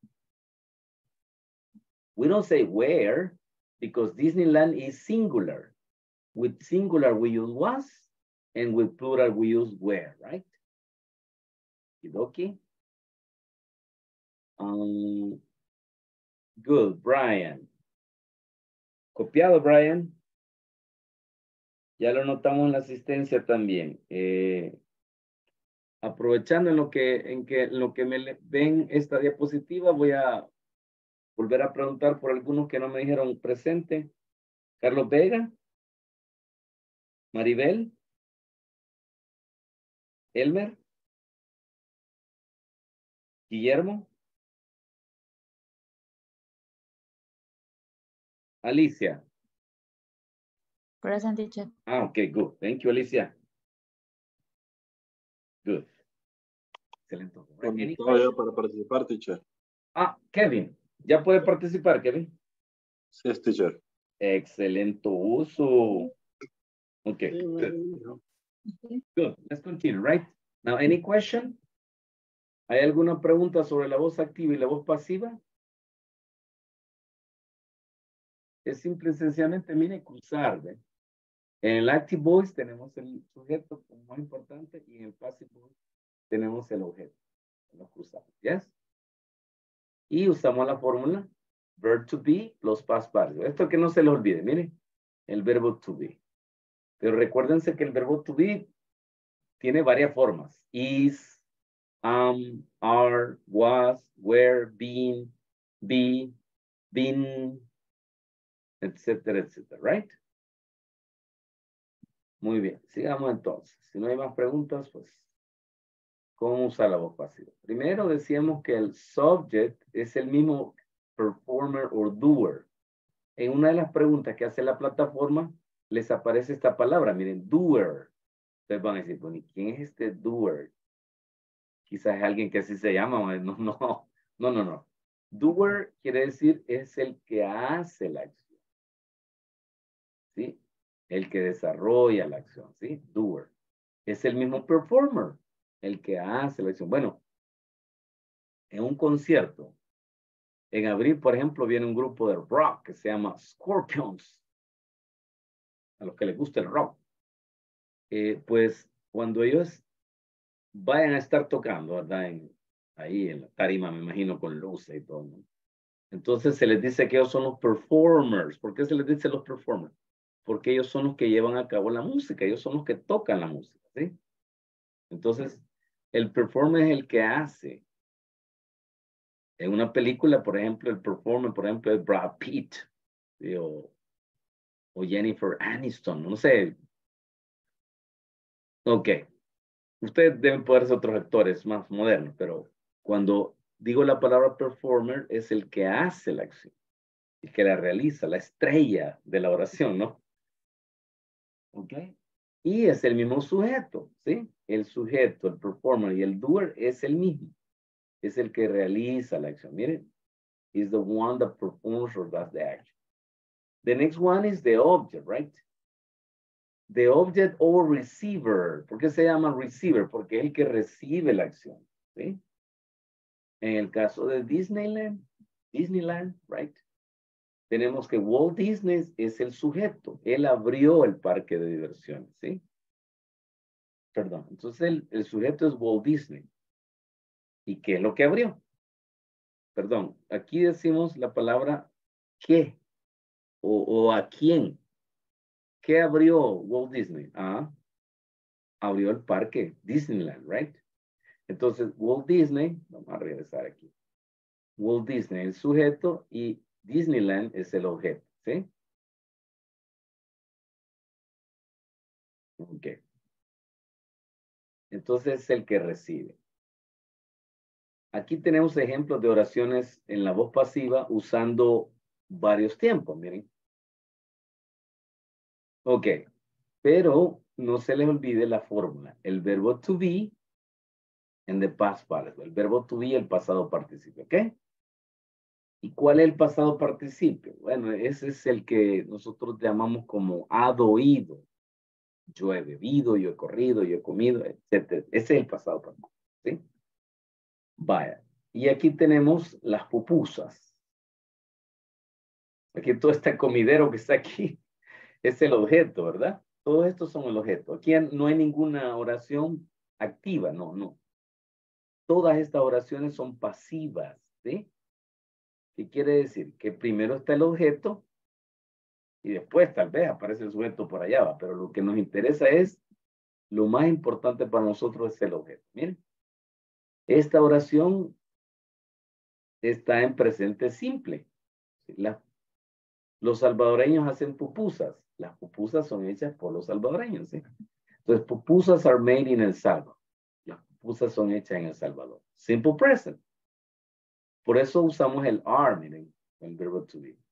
We don't say where, because Disneyland is singular. With singular, we use was, and with plural, we use where, right? Okay. Good, Brian. Copiado, Brian. Ya lo notamos en la asistencia también. Aprovechando en lo que me ven esta diapositiva, voy a volver a preguntar por algunos que no me dijeron presente. Carlos Vega. Maribel. Elmer. Guillermo. Alicia. Present, teacher. Okay, good. Thank you, Alicia. Good. Excelente. Any Conectado ya question? para participar, teacher. Kevin. ¿Ya puede participar, Kevin? Sí, teacher. Excelente uso. Okay, good. Good. Let's continue, right? Now, any question? ¿Hay alguna pregunta sobre la voz activa y la voz pasiva? Es simple y sencillamente, mire, cruzar, ¿ve? En el active voice tenemos el sujeto como más importante y en el passive voice tenemos el objeto. Nos cruzamos, ¿yes? Y usamos la fórmula verb to be plus past participle. Esto que no se le olvide, mire, el verbo to be. Pero recuérdense que el verbo to be tiene varias formas. Is, are, was, were, been, be, been, etcétera, etcétera, right? Muy bien, sigamos entonces. Si no hay más preguntas, pues, ¿cómo usar la voz pasiva? Primero decíamos que el subject es el mismo performer o doer. En una de las preguntas que hace la plataforma, les aparece esta palabra, miren, doer. Ustedes van a decir, bueno, ¿y quién es este doer? Quizás es alguien que así se llama. No. Doer quiere decir es el que hace la acción. ¿Sí? El que desarrolla la acción. ¿Sí? Doer. Es el mismo performer, el que hace la acción. Bueno, en un concierto, en abril, por ejemplo, viene un grupo de rock que se llama Scorpions. A los que les gusta el rock. Pues cuando ellos vayan a estar tocando, ¿verdad? Ahí en la tarima, me imagino, con luces y todo, ¿no? Entonces se les dice que ellos son los performers. ¿Por qué se les dice los performers? Porque ellos son los que llevan a cabo la música, ellos son los que tocan la música, ¿sí? Entonces, el performer es el que hace. En una película, por ejemplo, el performer, por ejemplo, es Brad Pitt, ¿sí? O Jennifer Aniston, no sé. Ok. Ustedes deben poder ser otros actores más modernos, pero cuando digo la palabra performer, es el que hace la acción, el que la realiza, la estrella de la oración, ¿no? ¿Ok? Y es el mismo sujeto, ¿sí? El sujeto, el performer y el doer es el mismo. Es el que realiza la acción. Miren, is the one that performs or does the action. The next one is the object, right? The object or receiver. ¿Por qué se llama receiver? Porque es el que recibe la acción, ¿sí? En el caso de Disneyland, right? Tenemos que Walt Disney es el sujeto. Él abrió el parque de diversiones, ¿sí? Perdón. Entonces el sujeto es Walt Disney. ¿Y qué es lo que abrió? Perdón. Aquí decimos la palabra qué o a quién. ¿Qué abrió Walt Disney? Ah, abrió el parque Disneyland, right? Entonces Walt Disney, vamos a regresar aquí. Walt Disney es el sujeto y Disneyland es el objeto, ¿sí? Ok. Entonces es el que recibe. Aquí tenemos ejemplos de oraciones en la voz pasiva usando varios tiempos, miren. Ok, pero no se les olvide la fórmula. El verbo to be en the past participle. El verbo to be, el pasado participio, ¿ok? ¿Y cuál es el pasado participio? Bueno, ese es el que nosotros llamamos como oído. Yo he bebido, yo he corrido, yo he comido, etc. Ese es el pasado participio, ¿sí? Vaya. Y aquí tenemos las pupusas. Aquí todo este comidero que está aquí es el objeto, ¿verdad? Todos estos son el objeto. Aquí no hay ninguna oración activa, no. Todas estas oraciones son pasivas, ¿sí? ¿Qué quiere decir? Que primero está el objeto y después tal vez aparece el sujeto por allá, ¿va? Pero lo que nos interesa es, lo más importante para nosotros es el objeto. Miren, esta oración está en presente simple. Los salvadoreños hacen pupusas. Las pupusas son hechas por los salvadoreños, ¿sí? Entonces, pupusas are made in El Salvador. Las pupusas son hechas en El Salvador. Simple present. Por eso usamos el are, miren, el verbo to be.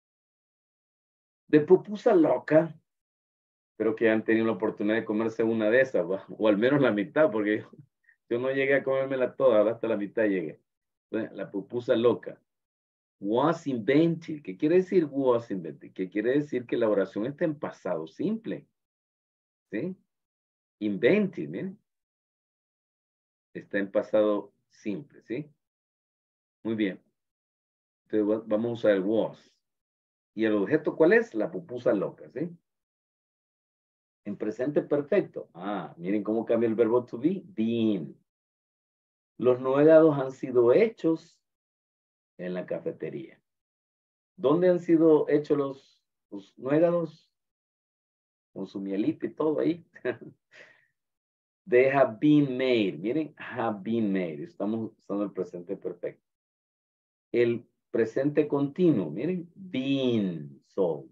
De pupusa loca, pero que han tenido la oportunidad de comerse una de esas, ¿va? O al menos la mitad, porque yo no llegué a comérmela toda, hasta la mitad llegué. Entonces, la pupusa loca. Was invented. ¿Qué quiere decir was invented? ¿Qué quiere decir que la oración está en pasado simple? ¿Sí? Invented, miren. Está en pasado simple, ¿sí? Muy bien. Entonces vamos a usar el was. ¿Y el objeto cuál es? La pupusa loca, ¿sí? En presente perfecto. Ah, miren cómo cambia el verbo to be. Been. Los nuegados han sido hechos en la cafetería. ¿Dónde han sido hechos los nuegados? Con su mielito y todo ahí. They have been made. Miren, have been made. Estamos usando el presente perfecto. El presente continuo. Miren, been sold.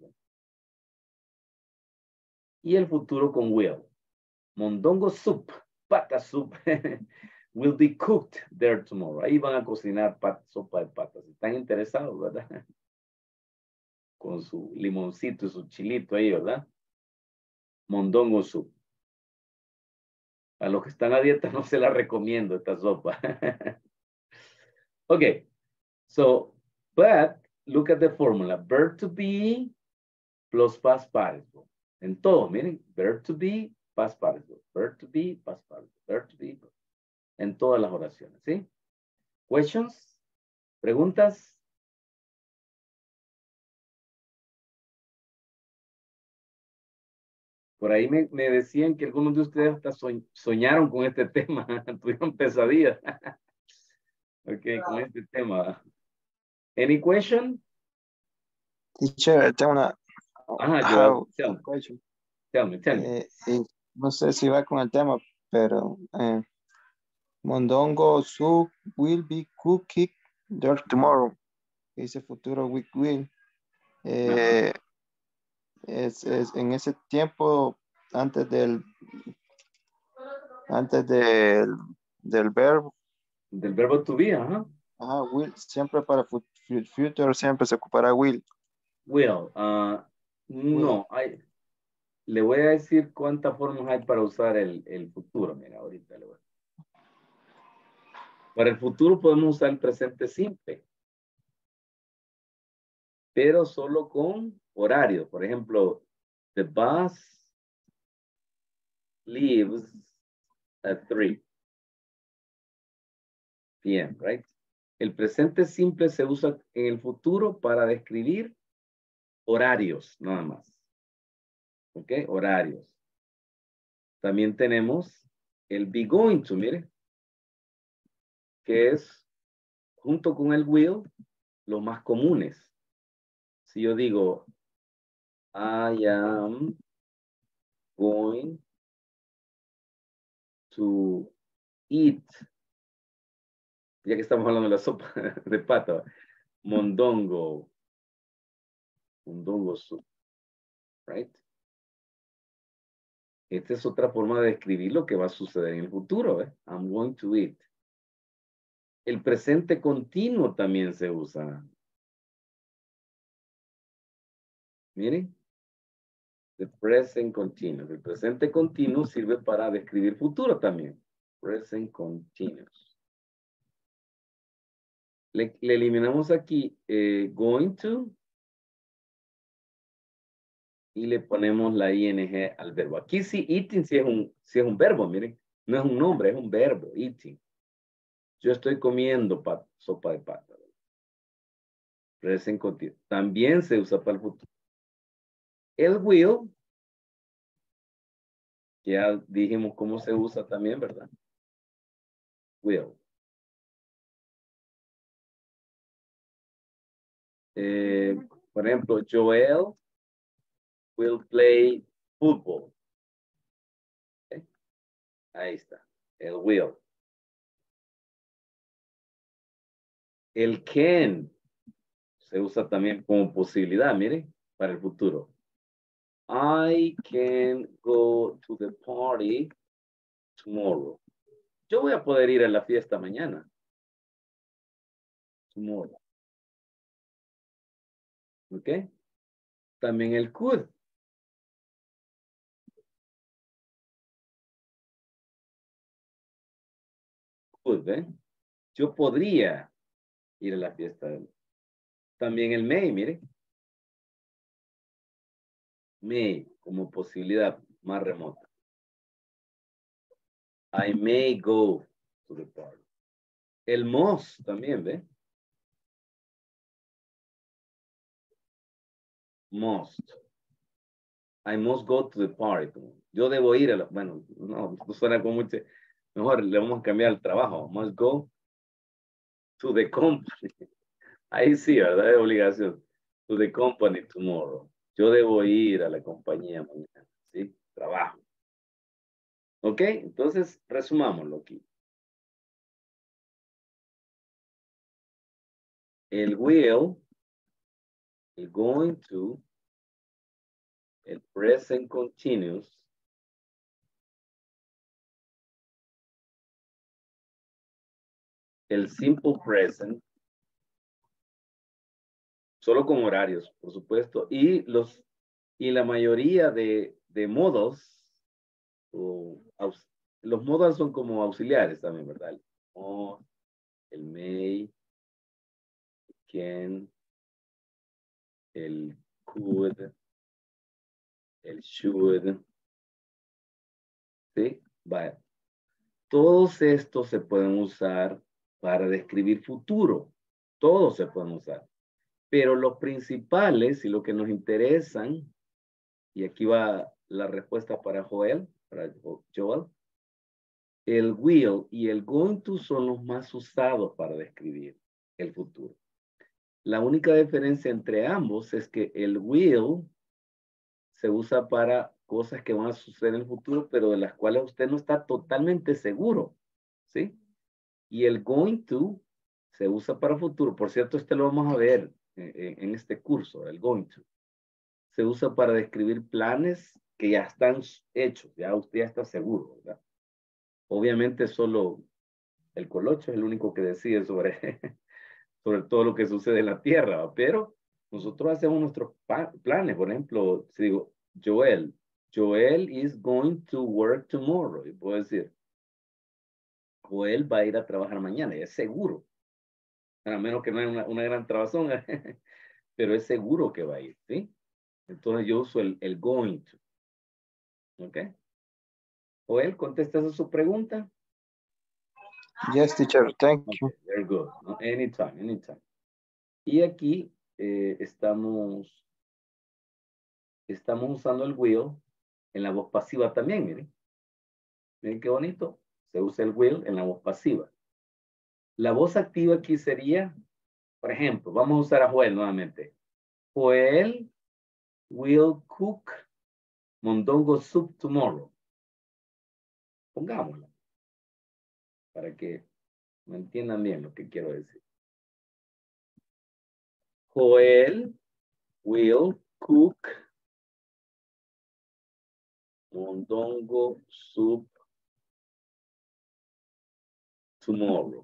Y el futuro con will. Mondongo soup, pata soup, will be cooked there tomorrow. Ahí van a cocinar sopa de patas. ¿Están interesados, verdad? Con su limoncito y su chilito ahí, ¿verdad? Mondongo soup. A los que están a dieta no se la recomiendo esta sopa. Ok. So, but look at the formula. Verb to be plus past participle. En todo, miren. Verb to be, past participle. Verb to be, past participle. Verb to be. En todas las oraciones, ¿sí? Questions? ¿Preguntas? Por ahí me decían que algunos de ustedes hasta soñaron con este tema. Tuvieron pesadillas. Ok, con este tema. Any question? Teacher, tengo una Ajá, how- Joel, question. tell me. Y no sé si va con el tema, pero Mondongo soup will be cooked there tomorrow. Ese futuro will. Es en ese tiempo antes del verbo. Del verbo to be, ajá. Ajá, will, siempre para future siempre se ocupará will. Will, no, le voy a decir cuántas formas hay para usar el futuro. Mira, ahorita le voy a... Para el futuro podemos usar el presente simple, pero solo con horario. Por ejemplo, the bus leaves at 3 p.m., right? El presente simple se usa en el futuro para describir horarios, nada más. ¿Ok? Horarios. También tenemos el be going to, mire, que es junto con el will, los más comunes. Si yo digo, I am going to eat, ya que estamos hablando de la sopa de pata, mondongo soup, right? Esta es otra forma de describir lo que va a suceder en el futuro, ¿eh? I'm going to eat. El presente continuo también se usa. Miren. The present continuous. El presente continuo sirve para describir futuro también. Present continuous. Le eliminamos aquí going to y le ponemos la ing al verbo. Aquí sí, eating sí es un verbo, miren. No es un nombre, es un verbo, eating. Yo estoy comiendo sopa de pata. Present continuous. También se usa para el futuro. El will, ya dijimos cómo se usa también, ¿verdad? Will. Por ejemplo, Joel will play football. Okay. Ahí está. El will. El can se usa también como posibilidad, mire, para el futuro. I can go to the party tomorrow. Yo voy a poder ir a la fiesta mañana. Tomorrow. ¿Ok? También el could. Could, ¿eh? Yo podría ir a la fiesta. También el may, mire. May, como posibilidad más remota. I may go to the party. El must también, ¿ve? Must. I must go to the party. Yo debo ir a la... Bueno, no suena como mucho... Mejor le vamos a cambiar el trabajo. Must go to the company. Ahí sí, ¿verdad? Es obligación. To the company tomorrow. Yo debo ir a la compañía mañana. ¿Sí? Trabajo. ¿Ok? Entonces, resumámoslo aquí. El will, el going to, el present continuous, el simple present, solo con horarios, por supuesto, y la mayoría de modos, los modos son como auxiliares también, ¿verdad? El may, can, el could, el should. ¿Sí? Vaya. Todos estos se pueden usar para describir futuro. Todos se pueden usar. Pero los principales y lo que nos interesan, y aquí va la respuesta para Joel, el will y el going to son los más usados para describir el futuro. La única diferencia entre ambos es que el will se usa para cosas que van a suceder en el futuro, pero de las cuales usted no está totalmente seguro, ¿sí? Y el going to se usa para futuro. Por cierto, este lo vamos a ver en este curso, el going to. Se usa para describir planes que ya están hechos, ya usted ya está seguro, ¿verdad? Obviamente solo el colocho es el único que decide sobre, sobre todo lo que sucede en la tierra, ¿va? Pero nosotros hacemos nuestros planes. Por ejemplo, si digo, Joel is going to work tomorrow. Y puedo decir, Joel va a ir a trabajar mañana, y es seguro. A menos que no haya una gran trabazón, pero es seguro que va a ir, ¿sí? Entonces yo uso el going to. ¿Ok? Joel, ¿contestas a su pregunta? Yes, teacher. Thank you. Okay, very good. No, anytime, anytime. Y aquí estamos usando el will en la voz pasiva también, miren. Miren qué bonito. Se usa el will en la voz pasiva. La voz activa aquí sería, por ejemplo, vamos a usar a Joel nuevamente. Joel will cook mondongo soup tomorrow. Pongámosla. Para que me entiendan bien lo que quiero decir. Joel will cook mondongo soup tomorrow.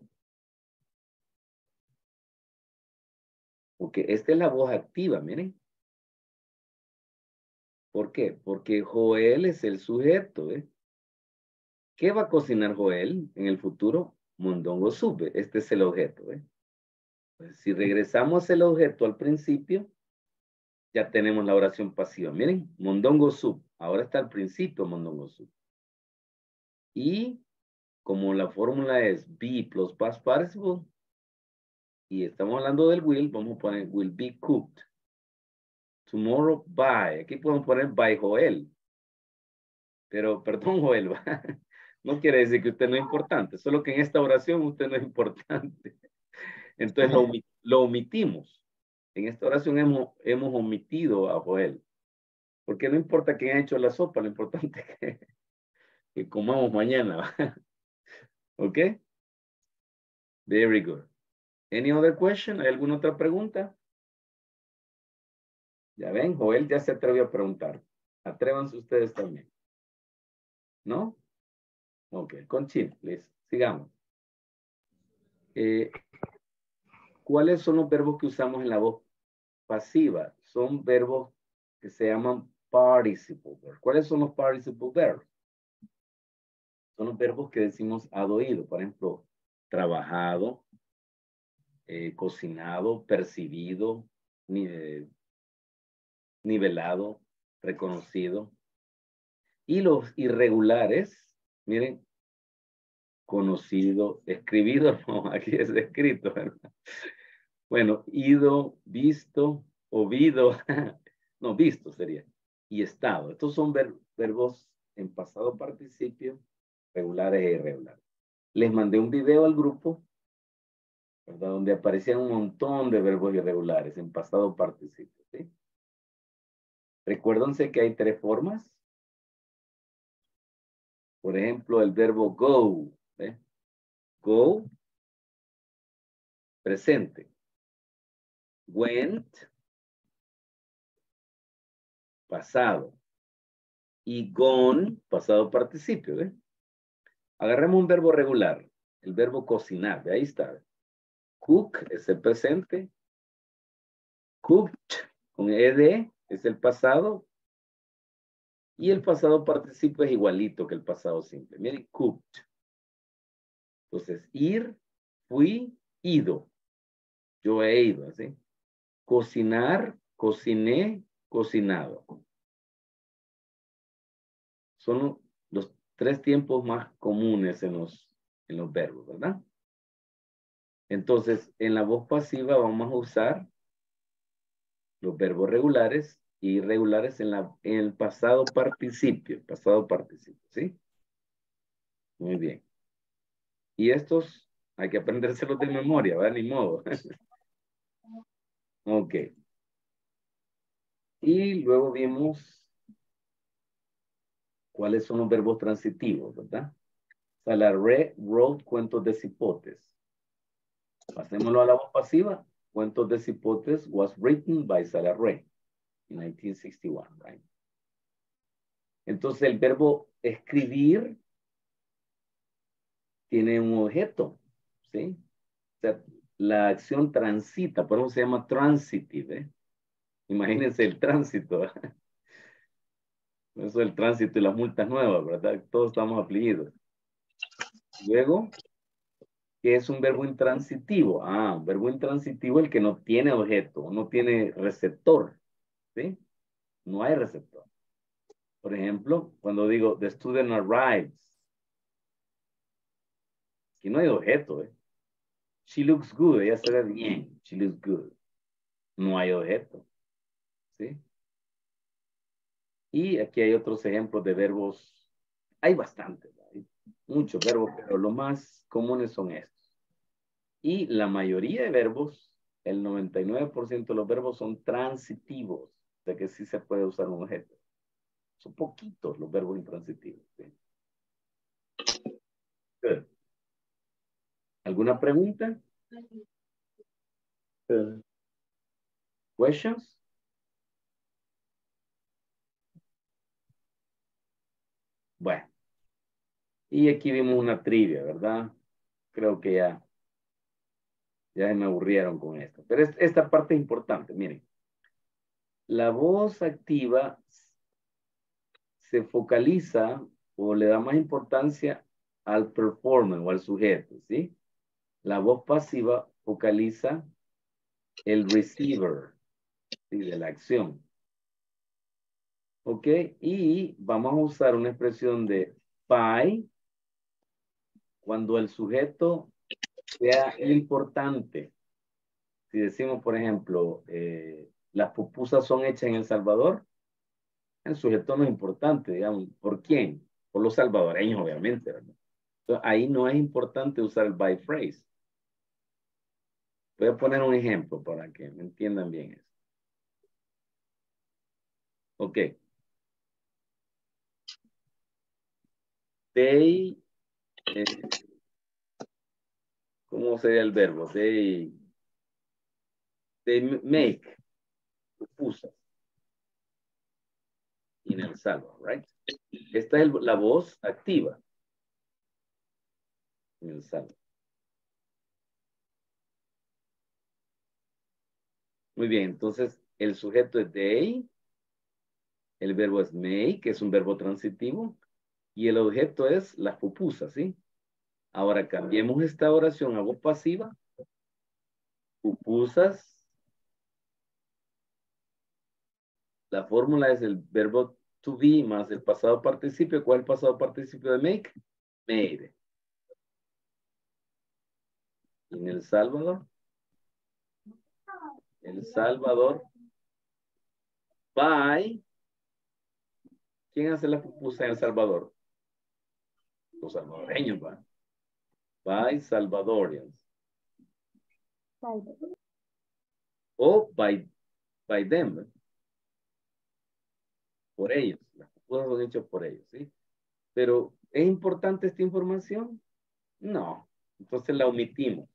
Ok, esta es la voz activa, miren. ¿Por qué? Porque Joel es el sujeto, ¿eh? ¿Qué va a cocinar Joel en el futuro? Mondongo soup. Este es el objeto, ¿eh? Pues si regresamos el objeto al principio, ya tenemos la oración pasiva. Miren, mondongo soup. Ahora está al principio mondongo soup. Y como la fórmula es be plus past participle, y estamos hablando del will, vamos a poner will be cooked. Tomorrow by. Aquí podemos poner by Joel. Pero, perdón, Joel, no quiere decir que usted no es importante, solo que en esta oración usted no es importante. Entonces lo omitimos. En esta oración hemos omitido a Joel. Porque no importa quién ha hecho la sopa, lo importante es que comamos mañana. ¿Ok? Very good. Any other question? ¿Hay alguna otra pregunta? Ya ven, Joel ya se atrevió a preguntar. Atrévanse ustedes también. ¿No? Ok, continue, please. Sigamos. ¿Cuáles son los verbos que usamos en la voz pasiva? Son verbos que se llaman participle verbs. ¿Cuáles son los participle verbs? Son los verbos que decimos ad oído. Por ejemplo, trabajado, cocinado, percibido, nivelado, reconocido. Y los irregulares, miren, conocido, escribido, no, aquí es escrito, ¿verdad? Bueno, ido, visto, oído, no, visto sería, y estado. Estos son verbos en pasado participio, regulares e irregulares. Les mandé un video al grupo, ¿verdad? Donde aparecían un montón de verbos irregulares en pasado participio, ¿sí? Recuérdense que hay 3 formas. Por ejemplo, el verbo go, ¿eh? Go, presente. Went, pasado. Y gone, pasado participio, ¿eh? Agarremos un verbo regular, el verbo cocinar, de ahí está. Cook es el presente. Cooked, con ed, es el pasado. Y el pasado participio es igualito que el pasado simple. Miren, cooked. Entonces, ir, fui, ido. Yo he ido, ¿sí? Cocinar, cociné, cocinado. Son los 3 tiempos más comunes en los verbos, ¿verdad? Entonces, en la voz pasiva vamos a usar los verbos regulares y irregulares en el pasado participio. ¿Sí? Muy bien. Y estos hay que aprendérselos de memoria, ¿verdad? Ni modo. Ok. Y luego vimos cuáles son los verbos transitivos, ¿verdad? Salaré, wrote, cuentos de cipotes. Pasémoslo a la voz pasiva. Cuentos de cipotes was written by Salaré in 1961, right? Entonces el verbo escribir tiene un objeto, ¿sí? O sea, la acción transita, por eso se llama transitive, ¿eh? Imagínense el tránsito. Eso del tránsito y las multas nuevas, ¿verdad? Todos estamos afligidos. Luego, ¿qué es un verbo intransitivo? Ah, un verbo intransitivo el que no tiene objeto, no tiene receptor, ¿sí? No hay receptor. Por ejemplo, cuando digo, the student arrives, aquí no hay objeto, ¿eh? She looks good, ella se ve bien, she looks good. No hay objeto, ¿sí? Y aquí hay otros ejemplos de verbos, hay bastantes, hay muchos verbos, pero los más comunes son estos. Y la mayoría de verbos, el 99% de los verbos son transitivos, o sea que sí se puede usar un objeto. Son poquitos los verbos intransitivos. ¿Sí? Good. ¿Alguna pregunta? Questions? Bueno. Y aquí vimos una trivia, ¿verdad? Creo que ya me aburrieron con esto. Pero esta parte es importante, miren. La voz activa se focaliza o le da más importancia al performer o al sujeto, ¿sí? La voz pasiva focaliza el receiver, ¿sí? De la acción. ¿Ok? Y vamos a usar una expresión de by cuando el sujeto sea importante. Si decimos, por ejemplo, las pupusas son hechas en El Salvador, el sujeto no es importante, digamos. ¿Por quién? Por los salvadoreños, obviamente, ¿verdad? Entonces, ahí no es importante usar el by phrase. Voy a poner un ejemplo para que me entiendan bien eso. Ok. They, ¿cómo sería el verbo? They make pupusas en El Salvador, right? Esta es la voz activa en El Salvador. Muy bien, entonces el sujeto es they, el verbo es make, que es un verbo transitivo, y el objeto es las pupusas, ¿sí? Ahora cambiemos esta oración a voz pasiva. Pupusas. La fórmula es el verbo to be más el pasado participio. ¿Cuál es el pasado participio de make? Made. En El Salvador. El Salvador. By. ¿Quién hace la pupusa en El Salvador? Los salvadoreños, va. By Salvadorians. O by them. Por ellos. Las pupusas son hechas por ellos, ¿sí? Pero, ¿es importante esta información? No. Entonces la omitimos.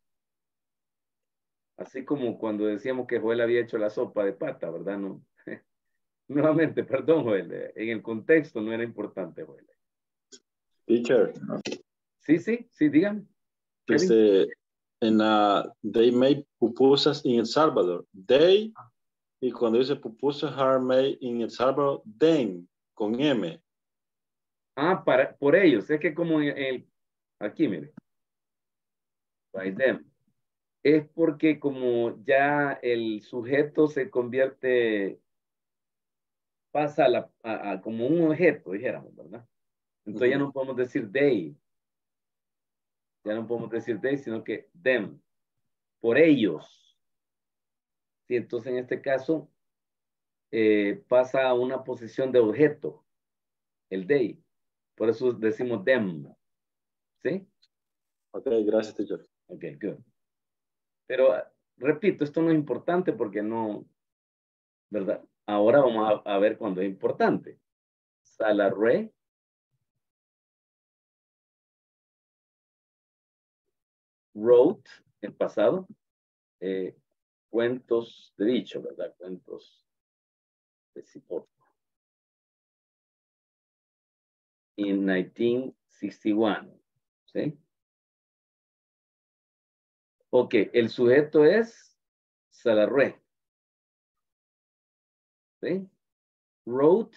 Así como cuando decíamos que Joel había hecho la sopa de pata, ¿verdad? No. Nuevamente, perdón, Joel. En el contexto no era importante, Joel. Teacher, Sí, dígame. en they made pupusas in El Salvador. They, y cuando dice pupusas are made in El Salvador, then, con M. Ah, por ellos. Es que como aquí, mire. By them. es porque como ya el sujeto se convierte, pasa a como un objeto, dijéramos, ¿verdad? Entonces ya no podemos decir they. Ya no podemos decir they, sino que them. Por ellos. Sí, entonces en este caso pasa a una posición de objeto. El they. Por eso decimos them. ¿Sí? Ok, gracias, teacher. Ok, good. Pero repito, esto no es importante porque no, ¿verdad? Ahora vamos a ver cuándo es importante. Salary. Wrote, el pasado. Cuentos de dicho, ¿verdad? Cuentos de cipote. In 1961. ¿Sí? Ok, el sujeto es Salarue. ¿Sí? Wrote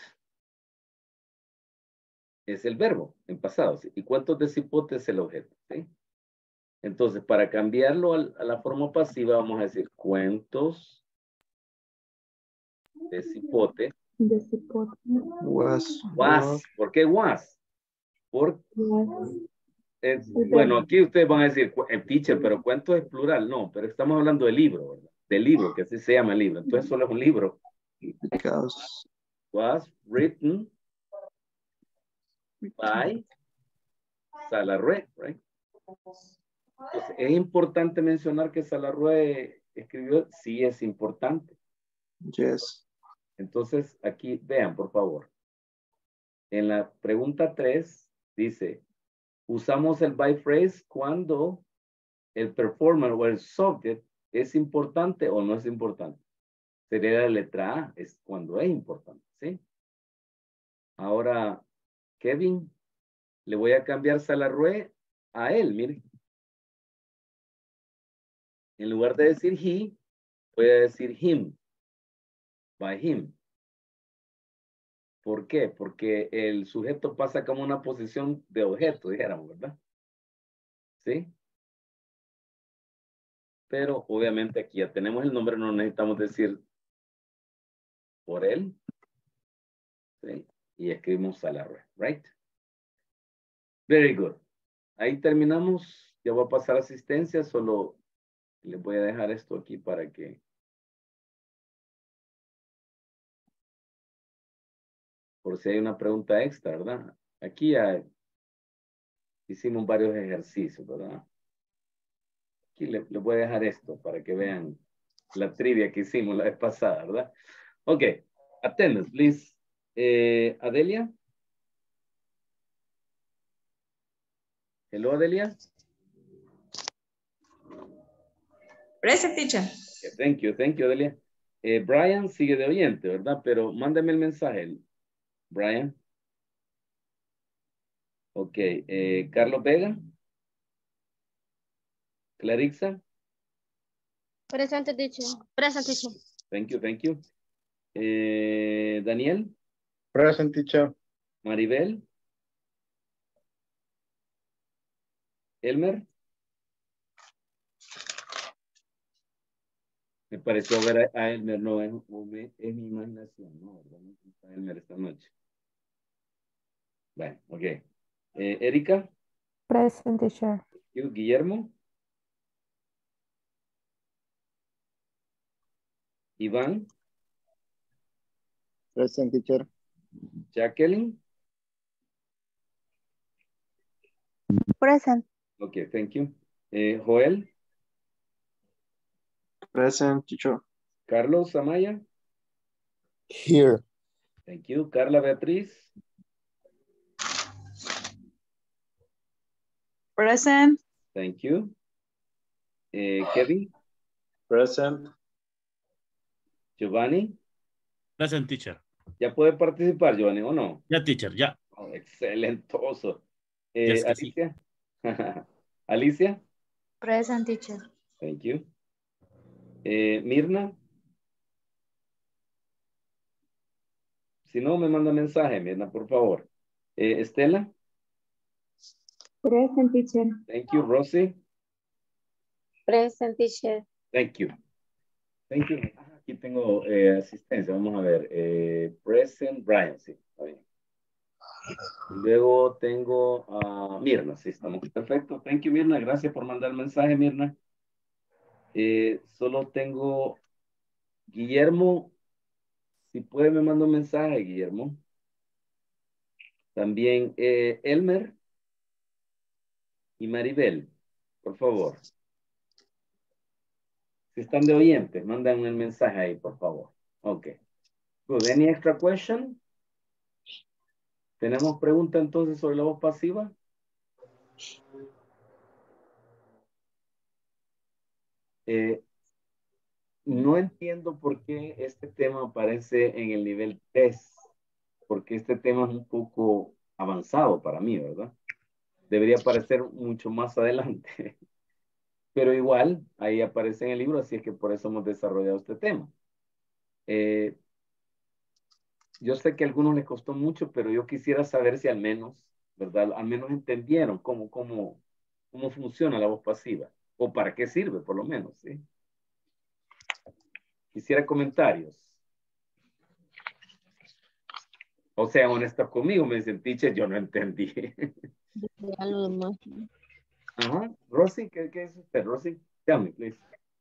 es el verbo en pasado. ¿Sí? Y cuentos de cipote es el objeto. ¿Sí? Entonces, para cambiarlo a la forma pasiva, vamos a decir cuentos de cipote. De cipote. Was. Was. ¿Por qué was? Porque, El bueno, verbo. aquí ustedes van a decir, teacher, pero cuentos es plural. No, pero estamos hablando del libro, ¿verdad? Del libro, que así se llama el libro. Entonces, solo es un libro. Because. Was written by Salarue, right? Entonces, ¿es importante mencionar que Salarue escribió? Sí, es importante. Yes. Entonces, aquí vean, por favor. En la pregunta 3 dice, usamos el by phrase cuando el performer o el subject es importante o no es importante. Sería la letra A, es cuando es importante, ¿sí? Ahora, Kevin, le voy a cambiar Salarue a él, mire. En lugar de decir he, voy a decir him, by him. ¿Por qué? Porque el sujeto pasa como una posición de objeto, dijéramos, ¿verdad? ¿Sí? Pero obviamente aquí ya tenemos el nombre, no necesitamos decir por él. ¿Sí? Y escribimos Salarue, right? Very good. Ahí terminamos. Ya voy a pasar asistencia, solo les voy a dejar esto aquí para que por si hay una pregunta extra, ¿verdad? Aquí ya hicimos varios ejercicios, ¿verdad? Aquí les voy a dejar esto para que vean la trivia que hicimos la vez pasada, ¿verdad? Ok, attendance, please. Adelia. Hello, Adelia. Present, teacher. Okay, thank you, Adelia. Brian sigue de oyente, ¿verdad? Pero mándame el mensaje, Brian. Ok, Carlos Vega. Clarixa. Presente, teacher. Present, teacher. Thank you. Daniel. Present, teacher. Maribel. Elmer. Me pareció ver a Elmer, no, es mi imaginación, no, ¿verdad? No está Elmer esta noche. Bueno, ok. Erika. Present, teacher. Guillermo. Iván. Present, teacher. Jacqueline. Present. Ok, thank you. Joel. Present, teacher. Carlos Amaya. Here. Thank you. Carla Beatriz. Present. Thank you. Kevin. Present. Giovanni. Present, teacher. ¿Ya puede participar, Giovanni, o no? Ya, teacher, ya. Oh, excelentoso. Yes que sí. Alicia. Alicia. Present, teacher. Thank you. Mirna. Si no, me manda mensaje, Mirna, por favor. Estela. Present, teacher. Thank you. Rosy. Present teacher. Thank you. Thank you. Aquí tengo asistencia. Vamos a ver. Present Brian, sí, está bien. Luego tengo a Mirna, sí, estamos perfecto. Thank you, Mirna. Gracias por mandar el mensaje, Mirna. Solo tengo Guillermo. Si puede, me manda un mensaje, Guillermo. También Elmer y Maribel, por favor. Si están de oyentes, mandan el mensaje ahí, por favor. Ok. Good. Any extra question? ¿Tenemos pregunta entonces sobre la voz pasiva? No entiendo por qué este tema aparece en el nivel 3, porque este tema es un poco avanzado para mí, ¿verdad? Debería aparecer mucho más adelante. Pero igual, ahí aparece en el libro, así es que por eso hemos desarrollado este tema. Yo sé que a algunos les costó mucho, pero yo quisiera saber si al menos, ¿verdad? Al menos entendieron cómo funciona la voz pasiva, o para qué sirve, por lo menos, ¿sí? Quisiera comentarios. O sea, honestos conmigo, me dicen, teacher, yo no entendí. Ya lo demás. Ajá. Rosy, ¿qué es usted? Rosy, tell me, please.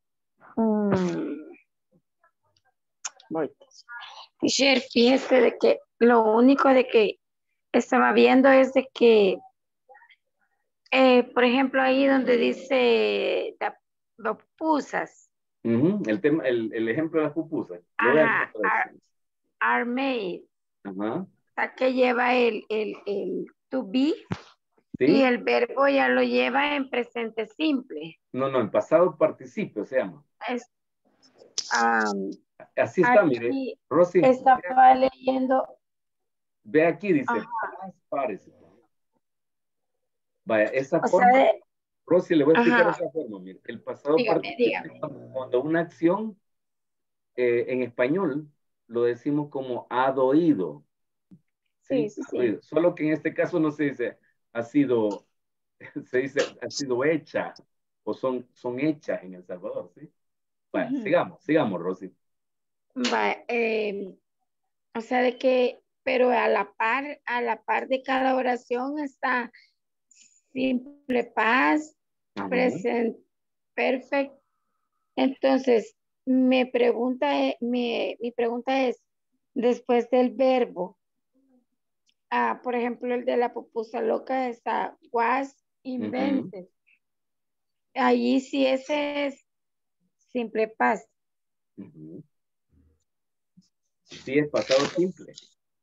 Teacher, fíjese de que lo único de que estaba viendo es de que, por ejemplo, ahí donde dice las pupusas. El tema, el ejemplo de las pupusas. Lo voy a Ajá, are made. Ajá. Que lleva el to be, ¿Sí? y el verbo ya lo lleva en presente simple. No, en pasado participio se llama. Así está, mire. Rosy. Estaba leyendo. Ve aquí, dice, past participle. Vaya, esa O forma, sea, Rosy, le voy a explicar esa forma, mire. El pasado dígame. participio, cuando una acción en español lo decimos como ha oído. Sí. Solo que en este caso no se dice ha sido, se dice ha sido hecha o son hechas en El Salvador, ¿sí? Bueno, sigamos, Rosy. O sea, de que, pero a la par de cada oración está simple past, present perfect. Entonces, mi pregunta es, después del verbo, por ejemplo, el de la pupusa loca está was invented. Allí sí ese es simple past. Sí, es pasado simple.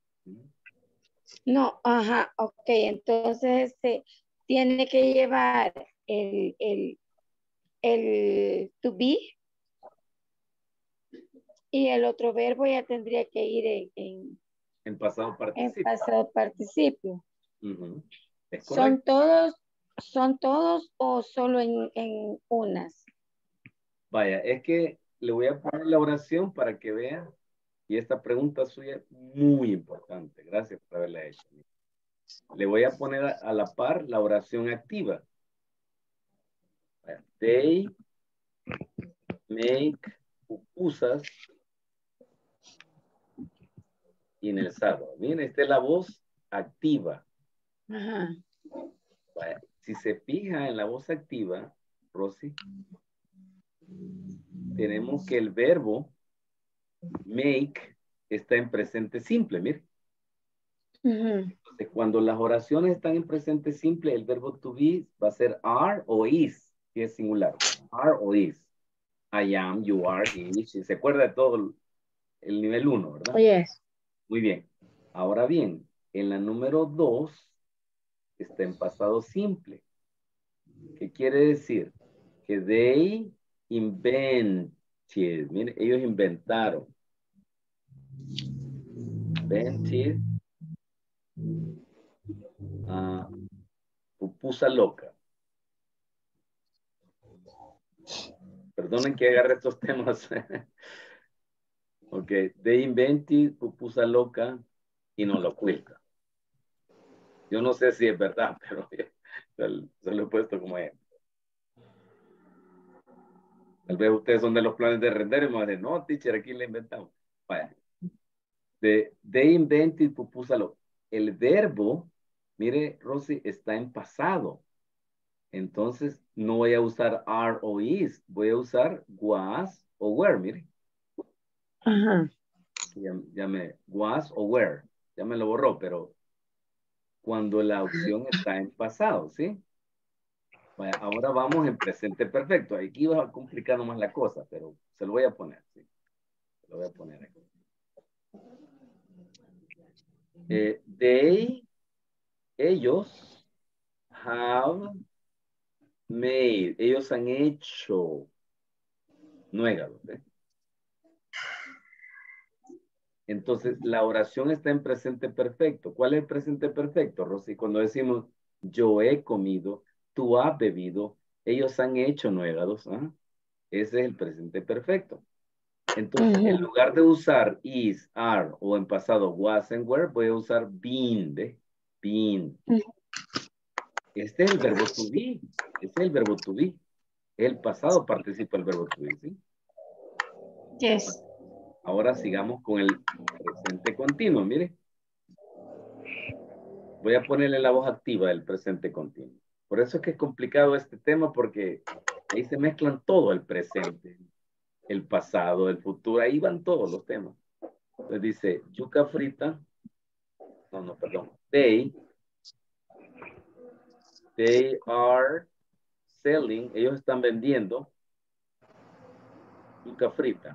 No, ok, entonces tiene que llevar el to be, y el otro verbo ya tendría que ir en pasado participio. En pasado participio. ¿Son todos o solo en unas? Vaya, es que le voy a poner la oración para que vean, y esta pregunta suya es muy importante. Gracias por haberla hecho. Le voy a poner a la par la oración activa. They make pupusas en El Salvador. Miren, esta es la voz activa. Vaya, si se fija en la voz activa, Rosy, tenemos que el verbo make está en presente simple, mire. Entonces, cuando las oraciones están en presente simple, el verbo to be va a ser are o is, si es singular. Are o is. I am, you are, he is. Se acuerda de todo el nivel 1, ¿verdad? Yes. Muy bien. Ahora bien, en la número 2 está en pasado simple. ¿Qué quiere decir? Que they invented. Miren, ellos inventaron. Invented. Pupusa loca. Perdonen que agarre estos temas. Ok, they invented pupusa loca y no lo cuelga. Yo no sé si es verdad, pero se lo he puesto como ejemplo. Tal vez ustedes son de los planes de render y me van a decir, no, teacher, aquí le inventamos. Vaya. They invented pupúsalo. El verbo, mire, Rosy, está en pasado. Entonces, no voy a usar are o is. Voy a usar was o were, mire. Ajá. Ya me, was o were. Ya me lo borró, pero cuando la opción está en pasado, ¿sí? Vaya, ahora vamos en presente perfecto. Aquí va complicando más la cosa, pero se lo voy a poner, ¿sí? Se lo voy a poner aquí. Ellos have made. Ellos han hecho. Nuégalo, ¿eh? Entonces, la oración está en presente perfecto. ¿Cuál es el presente perfecto, Rosy? Cuando decimos, yo he comido, tú has bebido, ellos han hecho nuegados. ¿Ah? Ese es el presente perfecto. Entonces, en lugar de usar is, are o en pasado was and were, voy a usar been, ¿ve? Been. Este es el verbo to be. Este es el verbo to be. El pasado participa del verbo to be, ¿sí? Yes. Ahora sigamos con el presente continuo, mire. Voy a ponerle la voz activa del presente continuo. Por eso es que es complicado este tema porque ahí se mezclan todo el presente, el pasado, el futuro, ahí van todos los temas. Entonces dice, yuca frita, no, perdón, they are selling, ellos están vendiendo yuca frita.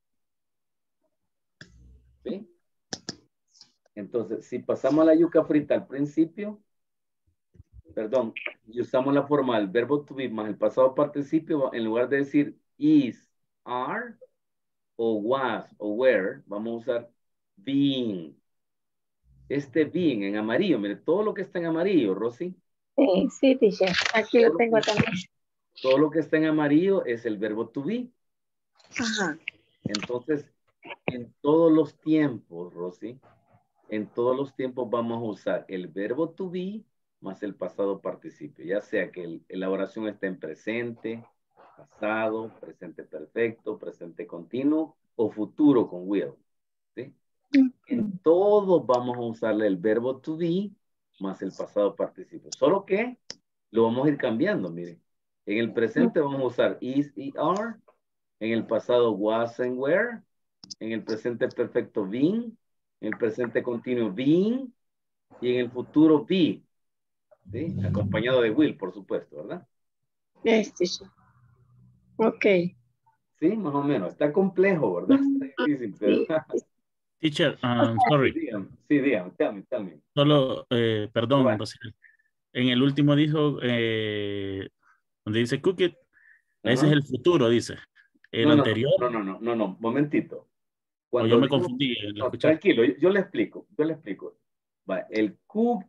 ¿Sí? Entonces, si pasamos a la yuca frita al principio, perdón, y usamos la forma del verbo to be más el pasado participio, en lugar de decir is, are, o was, o were, vamos a usar being. Este being en amarillo, mire, todo lo que está en amarillo, Rosy. Sí, sí, teacher. Aquí lo tengo también. Todo lo que está en amarillo es el verbo to be. Ajá. Entonces, en todos los tiempos, Rosy, en todos los tiempos vamos a usar el verbo to be más el pasado participio, ya sea que la oración esté en presente, pasado, presente perfecto, presente continuo o futuro con will. ¿Sí? En todos vamos a usarle el verbo to be más el pasado participio. Solo que lo vamos a ir cambiando, mire. En el presente vamos a usar is y are. En el pasado was and were. En el presente perfecto been. En el presente continuo being. Y en el futuro be. ¿Sí? Acompañado de will, por supuesto, ¿verdad? Yes, teacher. Ok. Sí, más o menos. Está complejo, ¿verdad? Está difícil, pero... Teacher, sorry. Sí, dígame, tell me. Solo, perdón, Bueno. Rosel. En el último dijo, donde dice cookie, ese es el futuro, dice. El anterior. No, momentito. O yo me confundí. Tranquilo, yo le explico. Va, el cooked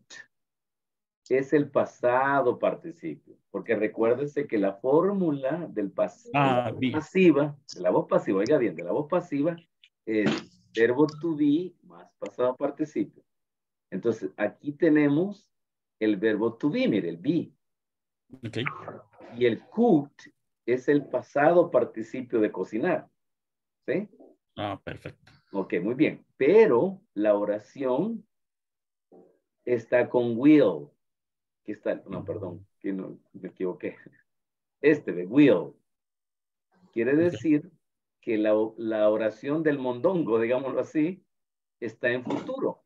es el pasado participio, porque recuérdense que la fórmula del pasiva, de la voz pasiva, oiga bien, de la voz pasiva es verbo to be más pasado participio. Entonces, aquí tenemos el verbo to be, mire, el be. Okay. Y el cooked es el pasado participio de cocinar. ¿Sí? Ah, perfecto. Ok, muy bien. Pero la oración está con will. Aquí está, no, perdón, que no, me equivoqué. De will. Quiere decir que la oración del mondongo, digámoslo así, está en futuro.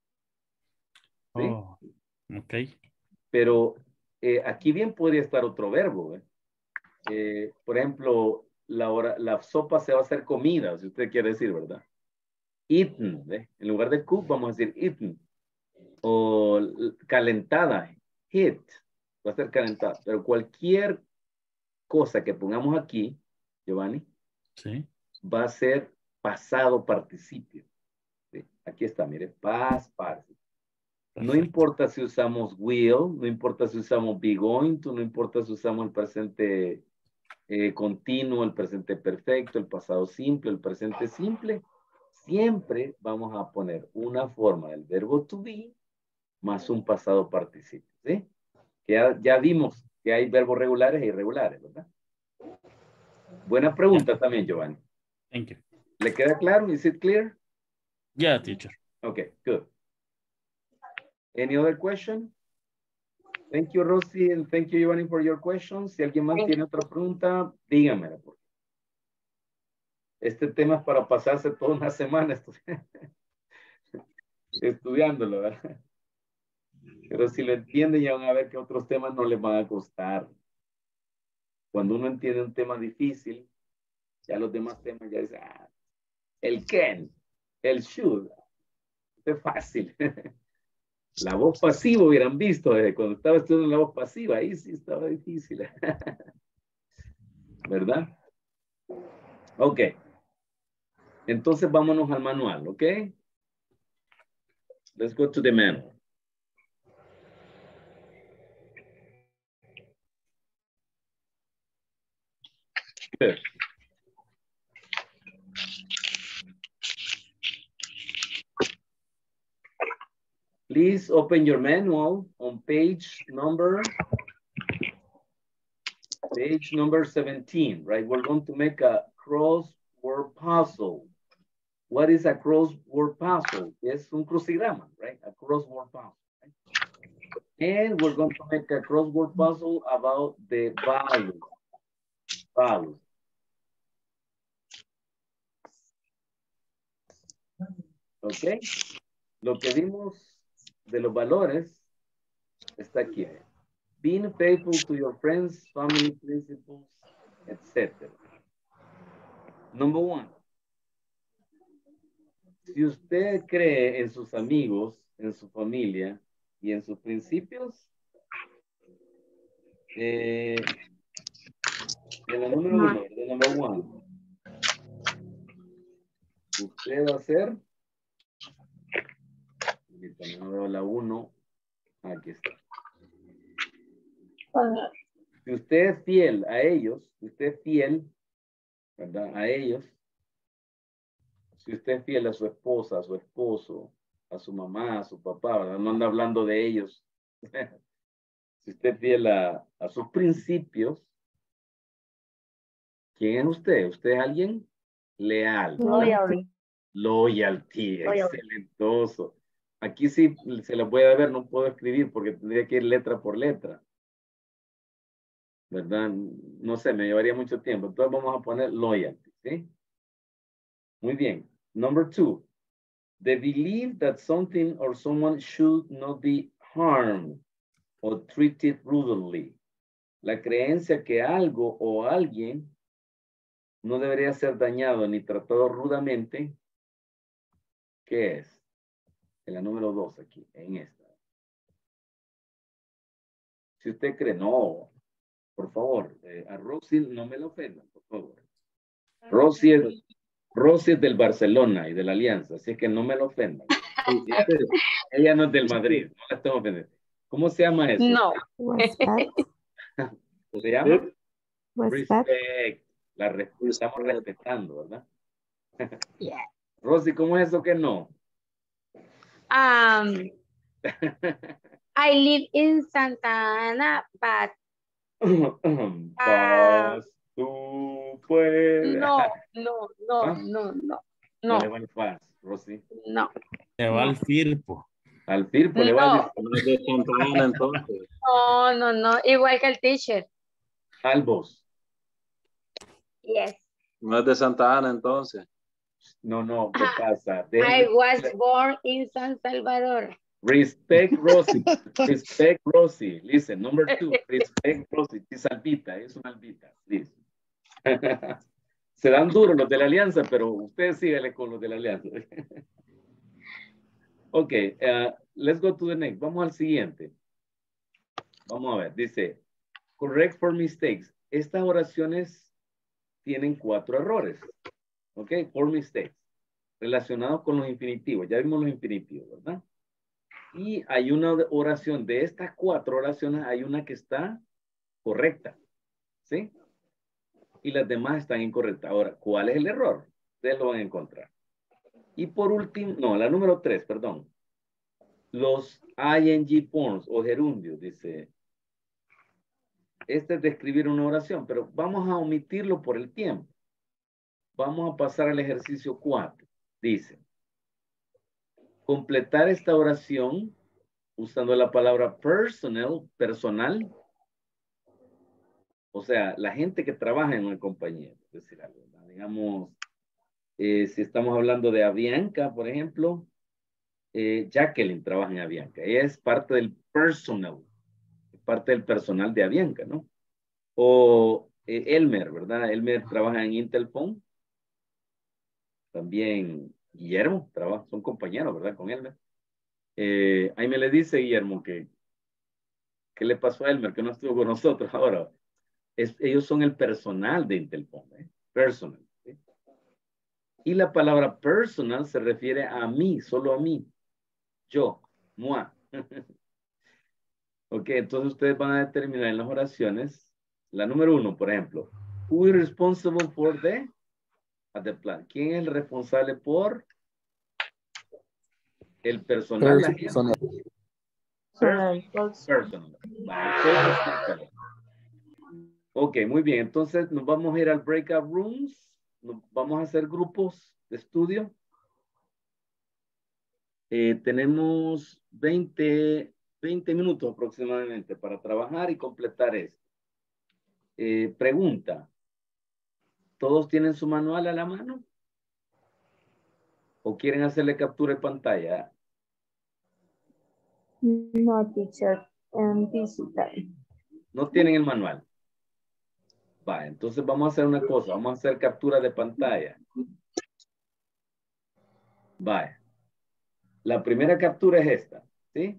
¿Sí? Oh, ok. Pero aquí bien podría estar otro verbo. Por ejemplo, la sopa se va a hacer comida, si usted quiere decir, ¿verdad? Eaten. En lugar de cook, vamos a decir eaten. O calentada. Heat. Va a ser calentada. Pero cualquier cosa que pongamos aquí, Giovanni, sí, va a ser pasado participio. ¿Sí? Aquí está, mire, past participle. No importa si usamos will, no importa si usamos be going to, no importa si usamos el presente continuo, el presente perfecto, el pasado simple, el presente simple, siempre vamos a poner una forma del verbo to be más un pasado participio. ¿Sí? Que ya vimos que hay verbos regulares e irregulares, ¿verdad? Buena pregunta también, Giovanni. Thank you. ¿Le queda claro? Is it clear? Yeah, teacher. Okay, good. Any other question? Thank you, Rosy, and thank you, Giovanni, for your questions. Si alguien más tiene otra pregunta, dígamela. Este tema es para pasarse toda una semana estudiándolo, ¿verdad? Pero si lo entienden, ya van a ver que otros temas no les van a costar. Cuando uno entiende un tema difícil, ya los demás temas ya dicen, ah, el can, el should, es fácil. La voz pasiva hubieran visto desde cuando estaba estudiando la voz pasiva, ahí sí estaba difícil. ¿Verdad? Ok. Entonces vámonos al manual, ¿ok? Let's go to the manual. Good. Please open your manual on page number 17, right? We're going to make a crossword puzzle. What is a crossword puzzle? Es un crucigrama, right? A crossword puzzle. Right? And we're going to make a crossword puzzle about the values. Values. Okay. Lo que vimos de los valores está aquí. Being faithful to your friends, family, principles, etc. Number 1. Si usted cree en sus amigos, en su familia y en sus principios, en la número 1, de number 1, usted va a ser, no veo la 1, aquí está. Si usted es fiel a ellos, si usted es fiel, ¿verdad? A ellos, si usted es fiel a su esposa, a su esposo, a su mamá, a su papá, ¿verdad? No anda hablando de ellos. Si usted es fiel a sus principios, ¿quién es usted? ¿Usted es alguien leal? Loyalty. Loyalty, excelentoso. Aquí sí se la voy a ver, no puedo escribir porque tendría que ir letra por letra. ¿Verdad? No sé, me llevaría mucho tiempo. Entonces vamos a poner loyalty, ¿sí? Muy bien. Number 2. The belief that something or someone should not be harmed or treated rudely. La creencia que algo o alguien no debería ser dañado ni tratado rudamente. ¿Qué es? En la número 2 aquí, en esta. Si usted cree, no, por favor, a Rosy no me lo ofendan, por favor. Rosy es del Barcelona y de la Alianza, así que no me lo ofendan. Ella no es del Madrid, no la estamos ofendiendo. ¿Cómo se llama eso? No. Respect. ¿Se llama? Respect. Respect. Estamos respetando, ¿verdad? Yeah. Rosy, ¿cómo es eso que no? I live in Santa Ana, but Vas tú puedes. no. ¿Ah? No. le va el fast, Rosy. No. Se va al Firpo. Al Firpo le va a No es de Santa Ana, entonces. No. Igual que el teacher. al vos. Yes. No es de Santa Ana, entonces. No, ¿qué pasa? I was born in San Salvador. Respect Rosy. Respect Rosy. Listen, number 2. Respect Rosy. Es albita, es una albita. Please. Se dan duros los de la alianza, pero ustedes síganle con los de la alianza. Ok, let's go to the next. Vamos al siguiente. Vamos a ver, dice, correct for mistakes. Estas oraciones tienen 4 errores. Ok, for mistakes. Relacionados con los infinitivos. Ya vimos los infinitivos, ¿verdad? Y hay una oración, de estas 4 oraciones, hay una que está correcta. ¿Sí? Y las demás están incorrectas. Ahora, ¿cuál es el error? Ustedes lo van a encontrar. Y por último, no, la número 3, perdón. Los ing forms o gerundios, dice. Este es de escribir una oración, pero vamos a omitirlo por el tiempo. Vamos a pasar al ejercicio 4. Dice, completar esta oración usando la palabra personal, personal. O sea, la gente que trabaja en una compañía. Es decir, digamos, si estamos hablando de Avianca, por ejemplo, Jacqueline trabaja en Avianca. Ella es parte del personal, parte del personal de Avianca, ¿no? O Elmer, ¿verdad? Elmer trabaja en Intelphone. También Guillermo trabaja, son compañeros, ¿verdad? Con Elmer. Ahí me le dice Guillermo que ¿qué le pasó a Elmer? Que no estuvo con nosotros ahora. Ellos son el personal de Intelphone, personal. ¿Sí? Y la palabra personal se refiere a mí, solo a mí. Yo, moi. Ok, entonces ustedes van a determinar en las oraciones, la número 1, por ejemplo, who is responsible for the plan? ¿Quién es el responsable por el personal? La gente. Personal. Vale, ok, muy bien. Entonces nos vamos a ir al breakout rooms. Nos vamos a hacer grupos de estudio. Tenemos 20 minutos aproximadamente para trabajar y completar esto. Pregunta. ¿Todos tienen su manual a la mano? ¿O quieren hacerle captura de pantalla? No, teacher. Digital. No tienen el manual. Va, entonces vamos a hacer una cosa. Vamos a hacer captura de pantalla. Va. La primera captura es esta. ¿Sí?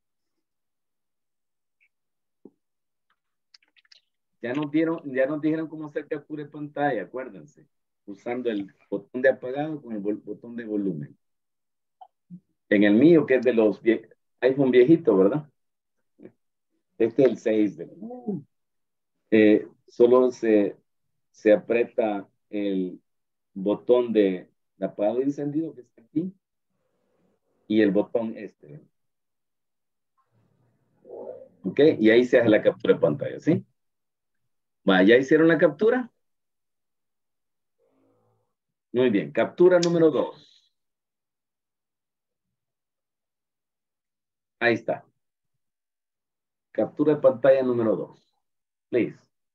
Ya nos dijeron cómo hacer captura de pantalla, acuérdense. Usando el botón de apagado con el botón de volumen. En el mío, que es de los iPhone viejitos, ¿verdad? Este es el 6. Solo se aprieta el botón de apagado y encendido que está aquí. Y el botón este. ¿Ok? Y ahí se hace la captura de pantalla, ¿sí? Va, ¿ya hicieron la captura? Muy bien. Captura número 2. Ahí está. Captura de pantalla número 2. Please.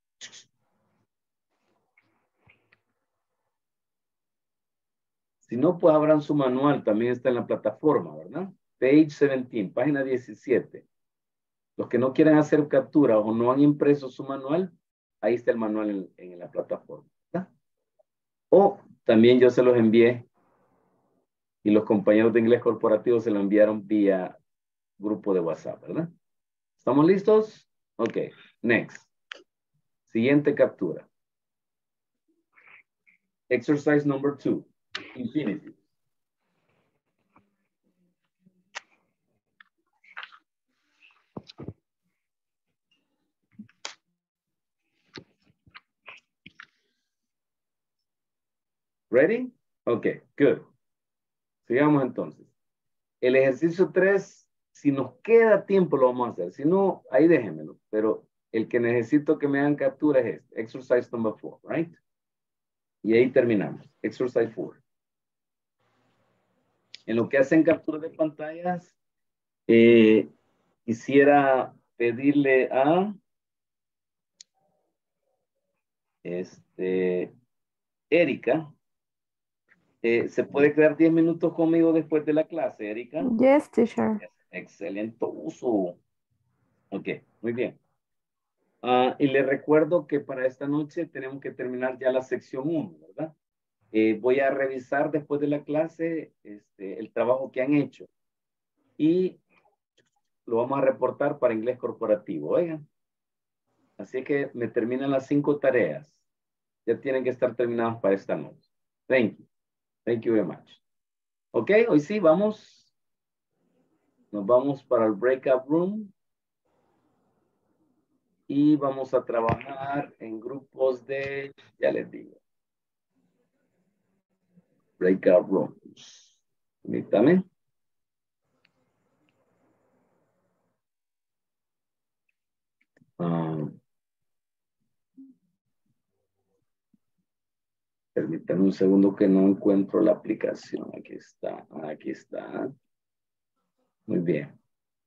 Si no, pues abran su manual. También está en la plataforma, ¿verdad? Page 17, página 17. Los que no quieran hacer captura o no han impreso su manual, ahí está el manual en la plataforma, ¿verdad? O también yo se los envié y los compañeros de inglés corporativo se lo enviaron vía grupo de WhatsApp, ¿verdad? ¿Estamos listos? Ok, next. Siguiente captura. Exercise number 2, infinitive. Ready? Ok, good. Sigamos entonces. El ejercicio 3, si nos queda tiempo lo vamos a hacer. Si no, ahí déjenmelo. Pero el que necesito que me hagan captura es este. Exercise number 4, right? Y ahí terminamos. Exercise 4. En lo que hacen captura de pantallas, quisiera pedirle a Erika. ¿Se puede quedar 10 minutos conmigo después de la clase, Erika? Yes, teacher. Excelentoso. Ok, muy bien. Y le recuerdo que para esta noche tenemos que terminar ya la sección 1, ¿verdad? Voy a revisar después de la clase el trabajo que han hecho. Y lo vamos a reportar para inglés corporativo, oigan. Así que me terminan las 5 tareas. Ya tienen que estar terminadas para esta noche. Thank you. Thank you very much. Ok, hoy sí, vamos. Nos vamos para el breakout room. Y vamos a trabajar en grupos de, ya les digo, breakout rooms. Permítame. Permítame un segundo que no encuentro la aplicación. Aquí está, aquí está. Muy bien.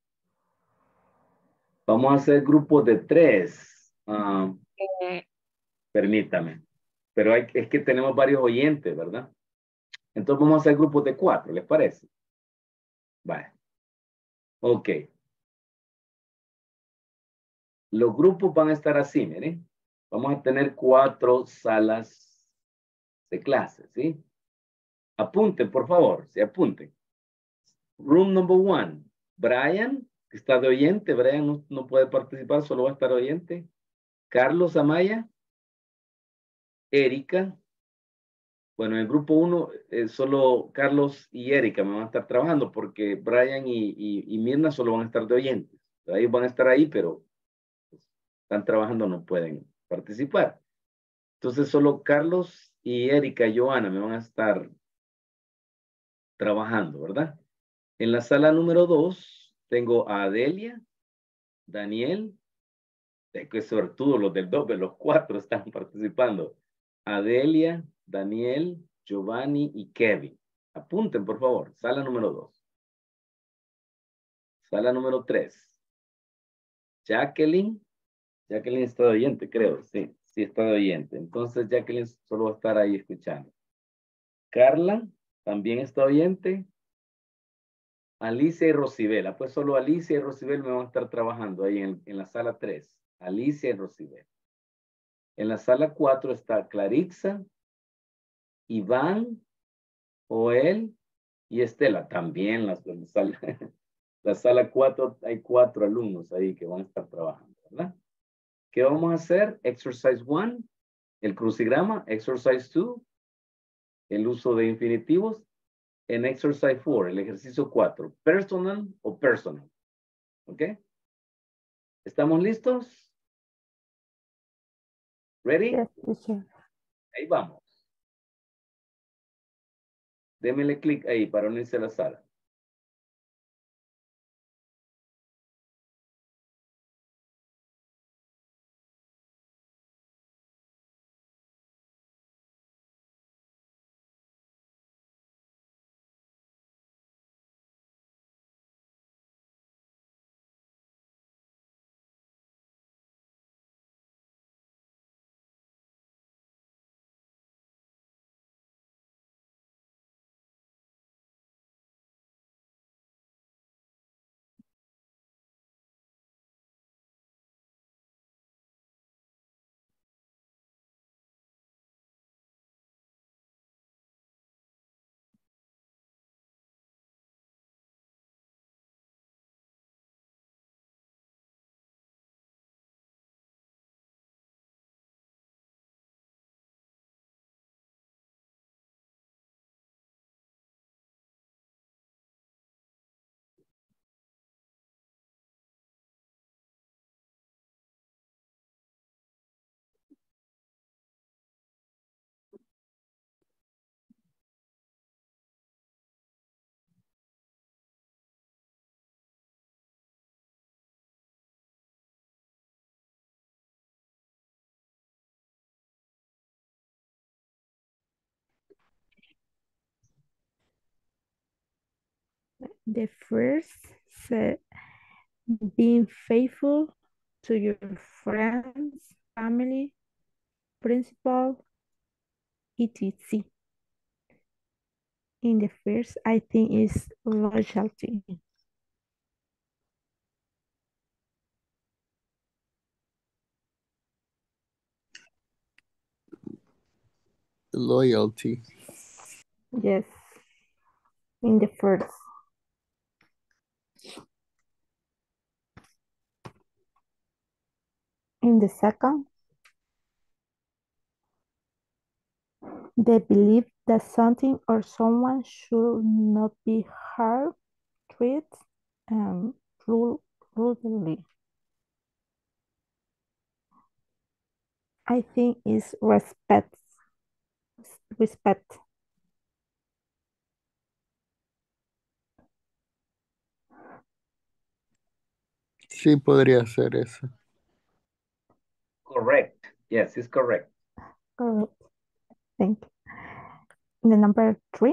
Vamos a hacer grupos de 3. Permítame. Pero es que tenemos varios oyentes, ¿verdad? Entonces vamos a hacer grupos de 4, ¿les parece? Vale. Ok. Los grupos van a estar así, miren. Vamos a tener 4 salas de clase, ¿sí? Apunten, por favor, sí, apunten. Room number 1. Brian, que está de oyente. Brian no puede participar, solo va a estar oyente. Carlos Amaya. Erika. Bueno, en el grupo 1, solo Carlos y Erika me van a estar trabajando porque Brian y Mirna solo van a estar de oyentes. Ellos van a estar ahí, pero pues, están trabajando, no pueden participar. Entonces, solo Carlos y Erika y Joana me van a estar trabajando, ¿verdad? En la sala número 2 tengo a Adelia, Daniel, que suertudo los del doble, los 4 están participando. Adelia, Daniel, Giovanni y Kevin. Apunten, por favor. Sala número 2. Sala número 3. Jacqueline. Jacqueline está de oyente, creo. Sí, sí está de oyente. Entonces, Jacqueline solo va a estar ahí escuchando. Carla, también está oyente. Alicia y Rosibela. Pues solo Alicia y Rosibel me van a estar trabajando ahí en la sala 3. Alicia y Rosibel. En la sala 4 está Clarixa, Iván, Joel y Estela. También la sala 4 hay 4 alumnos ahí que van a estar trabajando, ¿verdad? ¿Qué vamos a hacer? Exercise 1, el crucigrama. Exercise 2, el uso de infinitivos. En exercise 4, el ejercicio 4, personal o personal. ¿Ok? ¿Estamos listos? ¿Ready? Yes, teacher. Ahí vamos. Démele clic ahí para unirse a la sala. The first said, being faithful to your friends, family, principal, etc. In the first, I think is loyalty. Loyalty. Yes, in the first. In the second, the belief that something or someone should not be hard, treated, and rudely. I think is respect. Respect. Sí, podría ser eso. Correct. Yes, it's correct. Correct. Thank you. The number 3,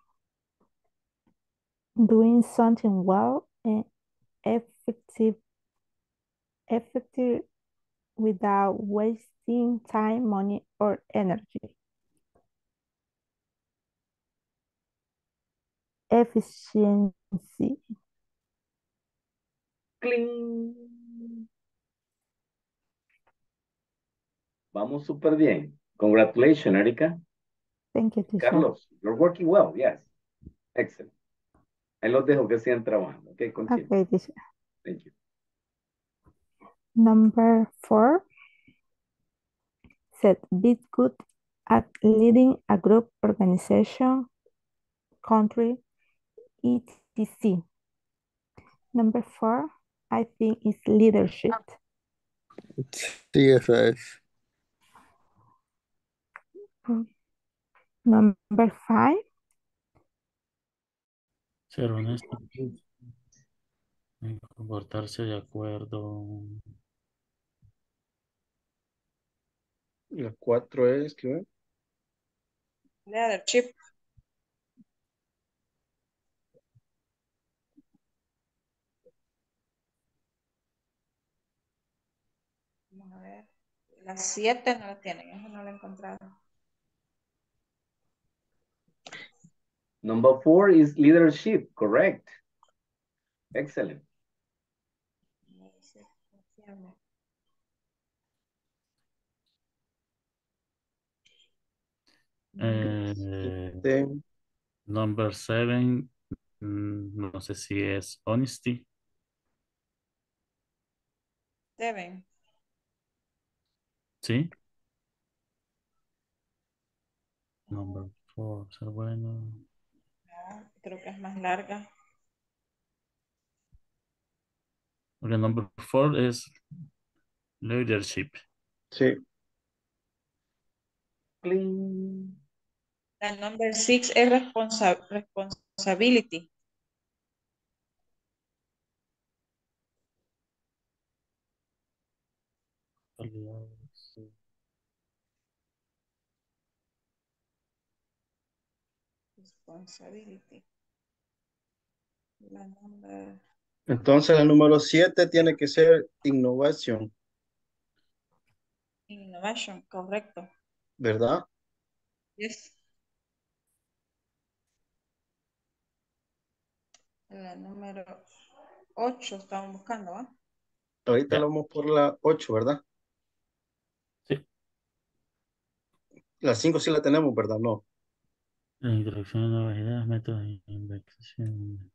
doing something well and effective, effective without wasting time, money, or energy. Efficiency. Cling. Vamos súper bien. Congratulations, Erika. Thank you, teacher. Carlos, you're working well, yes. Excellent. Ahí los dejo que sigan trabajando. Ok, continue. Okay, teacher. Thank you. Number 4 said be good at leading a group, organization, country, etc. Number 4, I think, is leadership. Sí, esa es. Number 5, Ser honesto. Comportarse de acuerdo. La 4 es, ¿qué? Leadership. Vamos a ver. La 7 no la tienen, esa no la he encontrado. Number 4 is leadership, correct. Excellent. Sí. Number 7, no sé si es honesty. 7. ¿Sí? Number 4, ser bueno. Creo que es más larga. Porque number 4 es leadership. Sí. Cling. La number 6 es responsibility. Responsibility. La number... Entonces la número 7 tiene que ser innovación, Innovation, correcto. ¿verdad? Yes. La número 8 estamos buscando, ¿ah? Ahorita Ya. vamos por la 8, ¿verdad? Sí. La 5 sí la tenemos, ¿verdad? No. La introducción de nuevas ideas, métodos de investigación.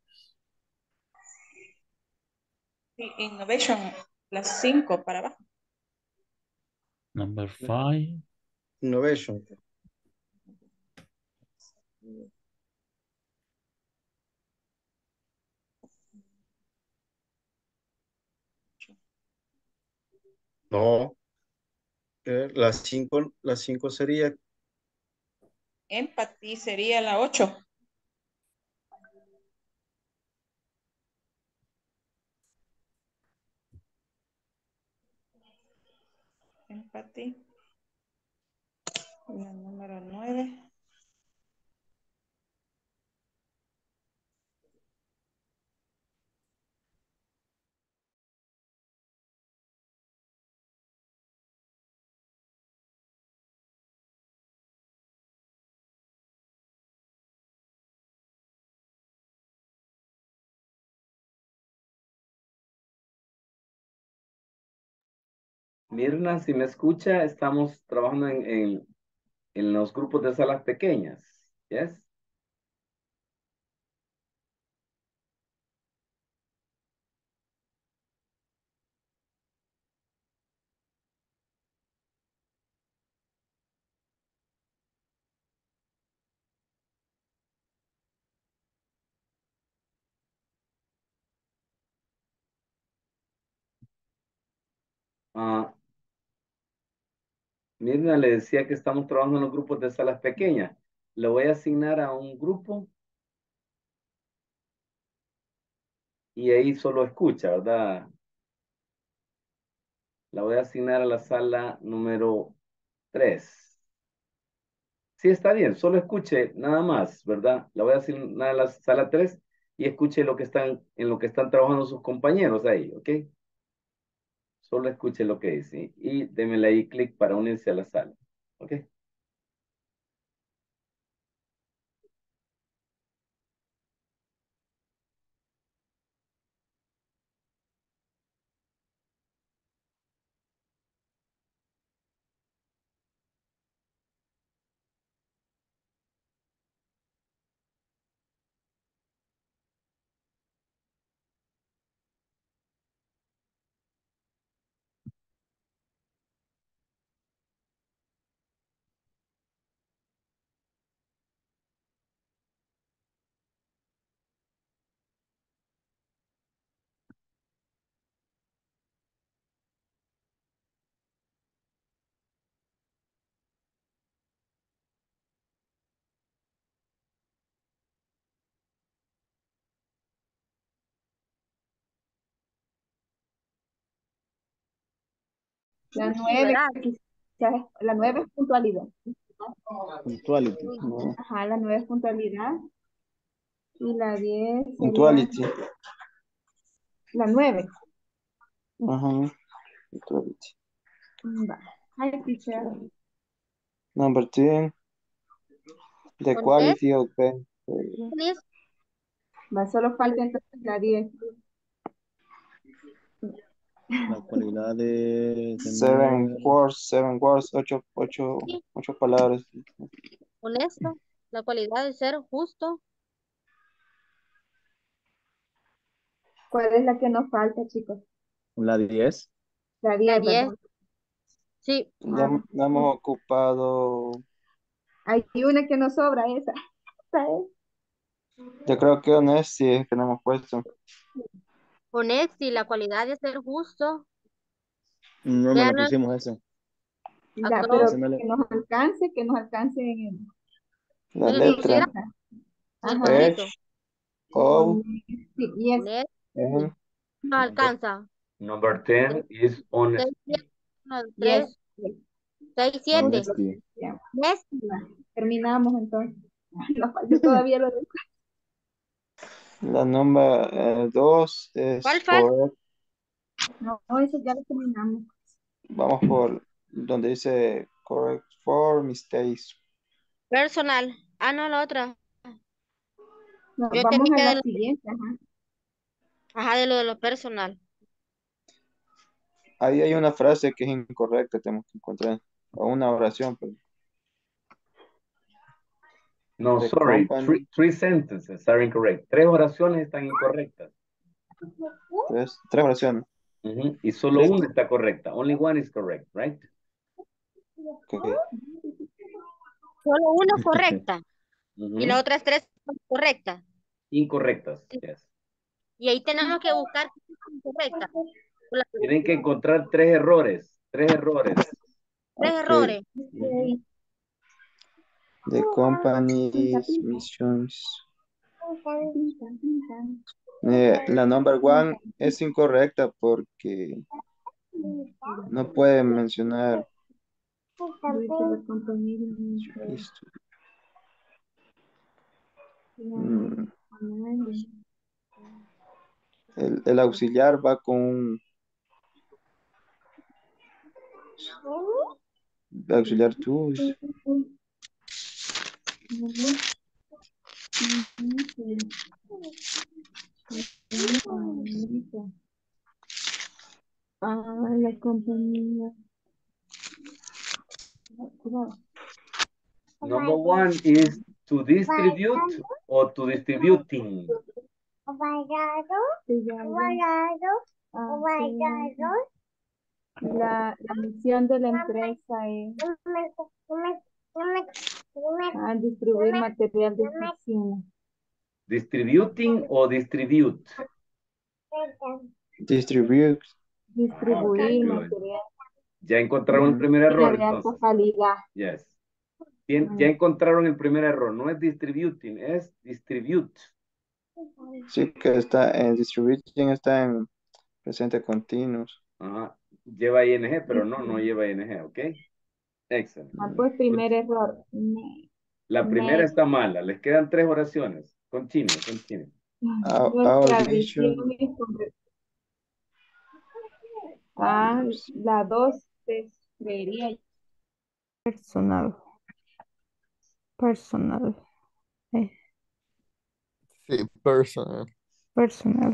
Sí, innovation, las 5 para abajo. Number 5. Innovation. No. La 5 sería, Empathy sería la 8. Empathy. La número 9. Mirna, si me escucha, estamos trabajando en los grupos de salas pequeñas. Yes? Ah, Mirna le decía que estamos trabajando en los grupos de salas pequeñas. Le voy a asignar a un grupo y ahí solo escucha, ¿verdad? La voy a asignar a la sala número 3. Sí, está bien, solo escuche nada más, ¿verdad? Le voy a decir nada a la sala 3 y escuche lo que están, en lo que están trabajando sus compañeros ahí, ¿ok? Solo escuche lo que dice y démele ahí clic para unirse a la sala, ¿ok? La Sí, 9, ¿verdad? quizás, la 9 es puntualidad. Punctuality. No, Ajá, la 9 es puntualidad. Y la 10 sería punctuality. la 9. Ajá. Punctuality. Va. Hi, teacher. Number 10, the Honest, quality of pen. honest, Va, solo falta entonces la 10. La cualidad de Seven tener words, 8 palabras. honesto, la cualidad de ser justo, ¿Cuál es la que nos falta, chicos? la 10. La la 10, 10, ¿verdad? sí, Ya Ah, no hemos ocupado, hay una que nos sobra, esa. Esa es. yo creo que honesty es que no hemos puesto. honesto y la cualidad de ser justo, No, no la vean pusimos esa. Ya, across, pero Esa no le... que nos alcance La en el en letra enunciado, esa. en el Ajá. H, escrito, O, Sí, yes. honesto, N. nos alcanza, Number 10 is 6, honesty. 7, Yes. 3, Yes. 6, 7, Honesty. Ya. honesto, Va, terminamos entonces. Nos falta todavía lo de... La número 2 ¿cuál es falta? correct. No, eso ya lo terminamos. Vamos por donde dice correct for mistakes. Personal, no, la otra, Nos yo vamos entendí a que de la lo, siguiente. Ajá. ajá, de lo personal, Ahí hay una frase que es incorrecta, tenemos que encontrar. O una oración, pues. No, The sorry, company, three sentences are incorrect. 3 oraciones están incorrectas. tres oraciones. Ujú, y solo Tres. una está correcta. Only one is correct, right? Ok. solo una es correcta, y las Ujú, otras 3 son correctas, incorrectas, yes. y ahí tenemos que buscar qué es incorrecta, Tienen que encontrar 3 errores. 3 errores. 3 Ok. errores, Ujú. The company's missions. La number one es incorrecta porque no puede mencionar esto. Mm, el auxiliar va con un auxiliar to. La compañía. Number one is to distribute or to distributing. La misión de la empresa es distribuir material de oficina. Distributing o distribute. Distribute. Distribuir Good. material Ya encontraron el primer de error, alta entonces. calidad. Yes. Ya encontraron el primer error. No es distributing, es distribute. Sí que está en distributing, está en presente continuo. Ajá. Lleva ing, pero no lleva ing, ¿ok? Excellent. Pues primer error. La primera está mala. Les quedan 3 oraciones. Continue, continue. Nuestra Audition. visión es sobre... la 2 creería. Personal. Personal. Sí, personal. Personal.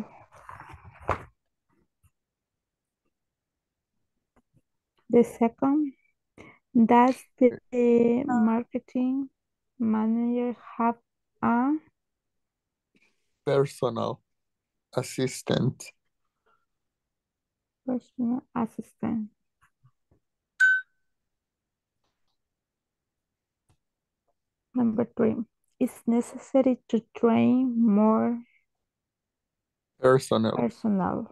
The second, does the marketing manager have a Personal assistant. personal assistant? Number 3, it's necessary to train more Personal. personnel.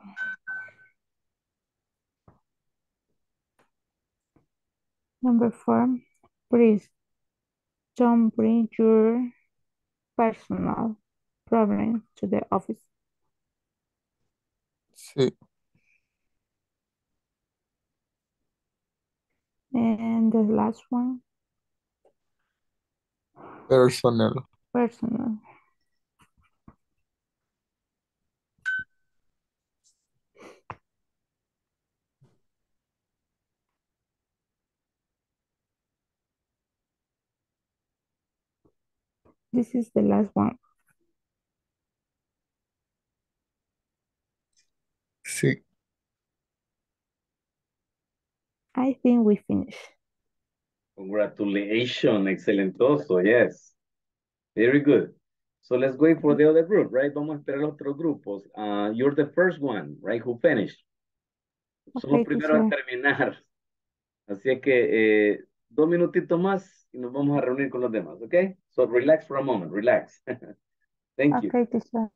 Number 4, please don't bring your personal problems to the office. Sí, And the last one, personal. personal. This is the last one. Sí. I think we finished. Congratulations, excelentoso, yes. Very good. So let's wait for the other group, right? Vamos a esperar a los otros grupos. You're the first one, right? Who finished. Son los Okay, primeros en teacher. terminar. Así es que 2 minutitos más y nos vamos a reunir con los demás, ¿ok? So relax for a moment, relax. Thank you. Okay, teacher.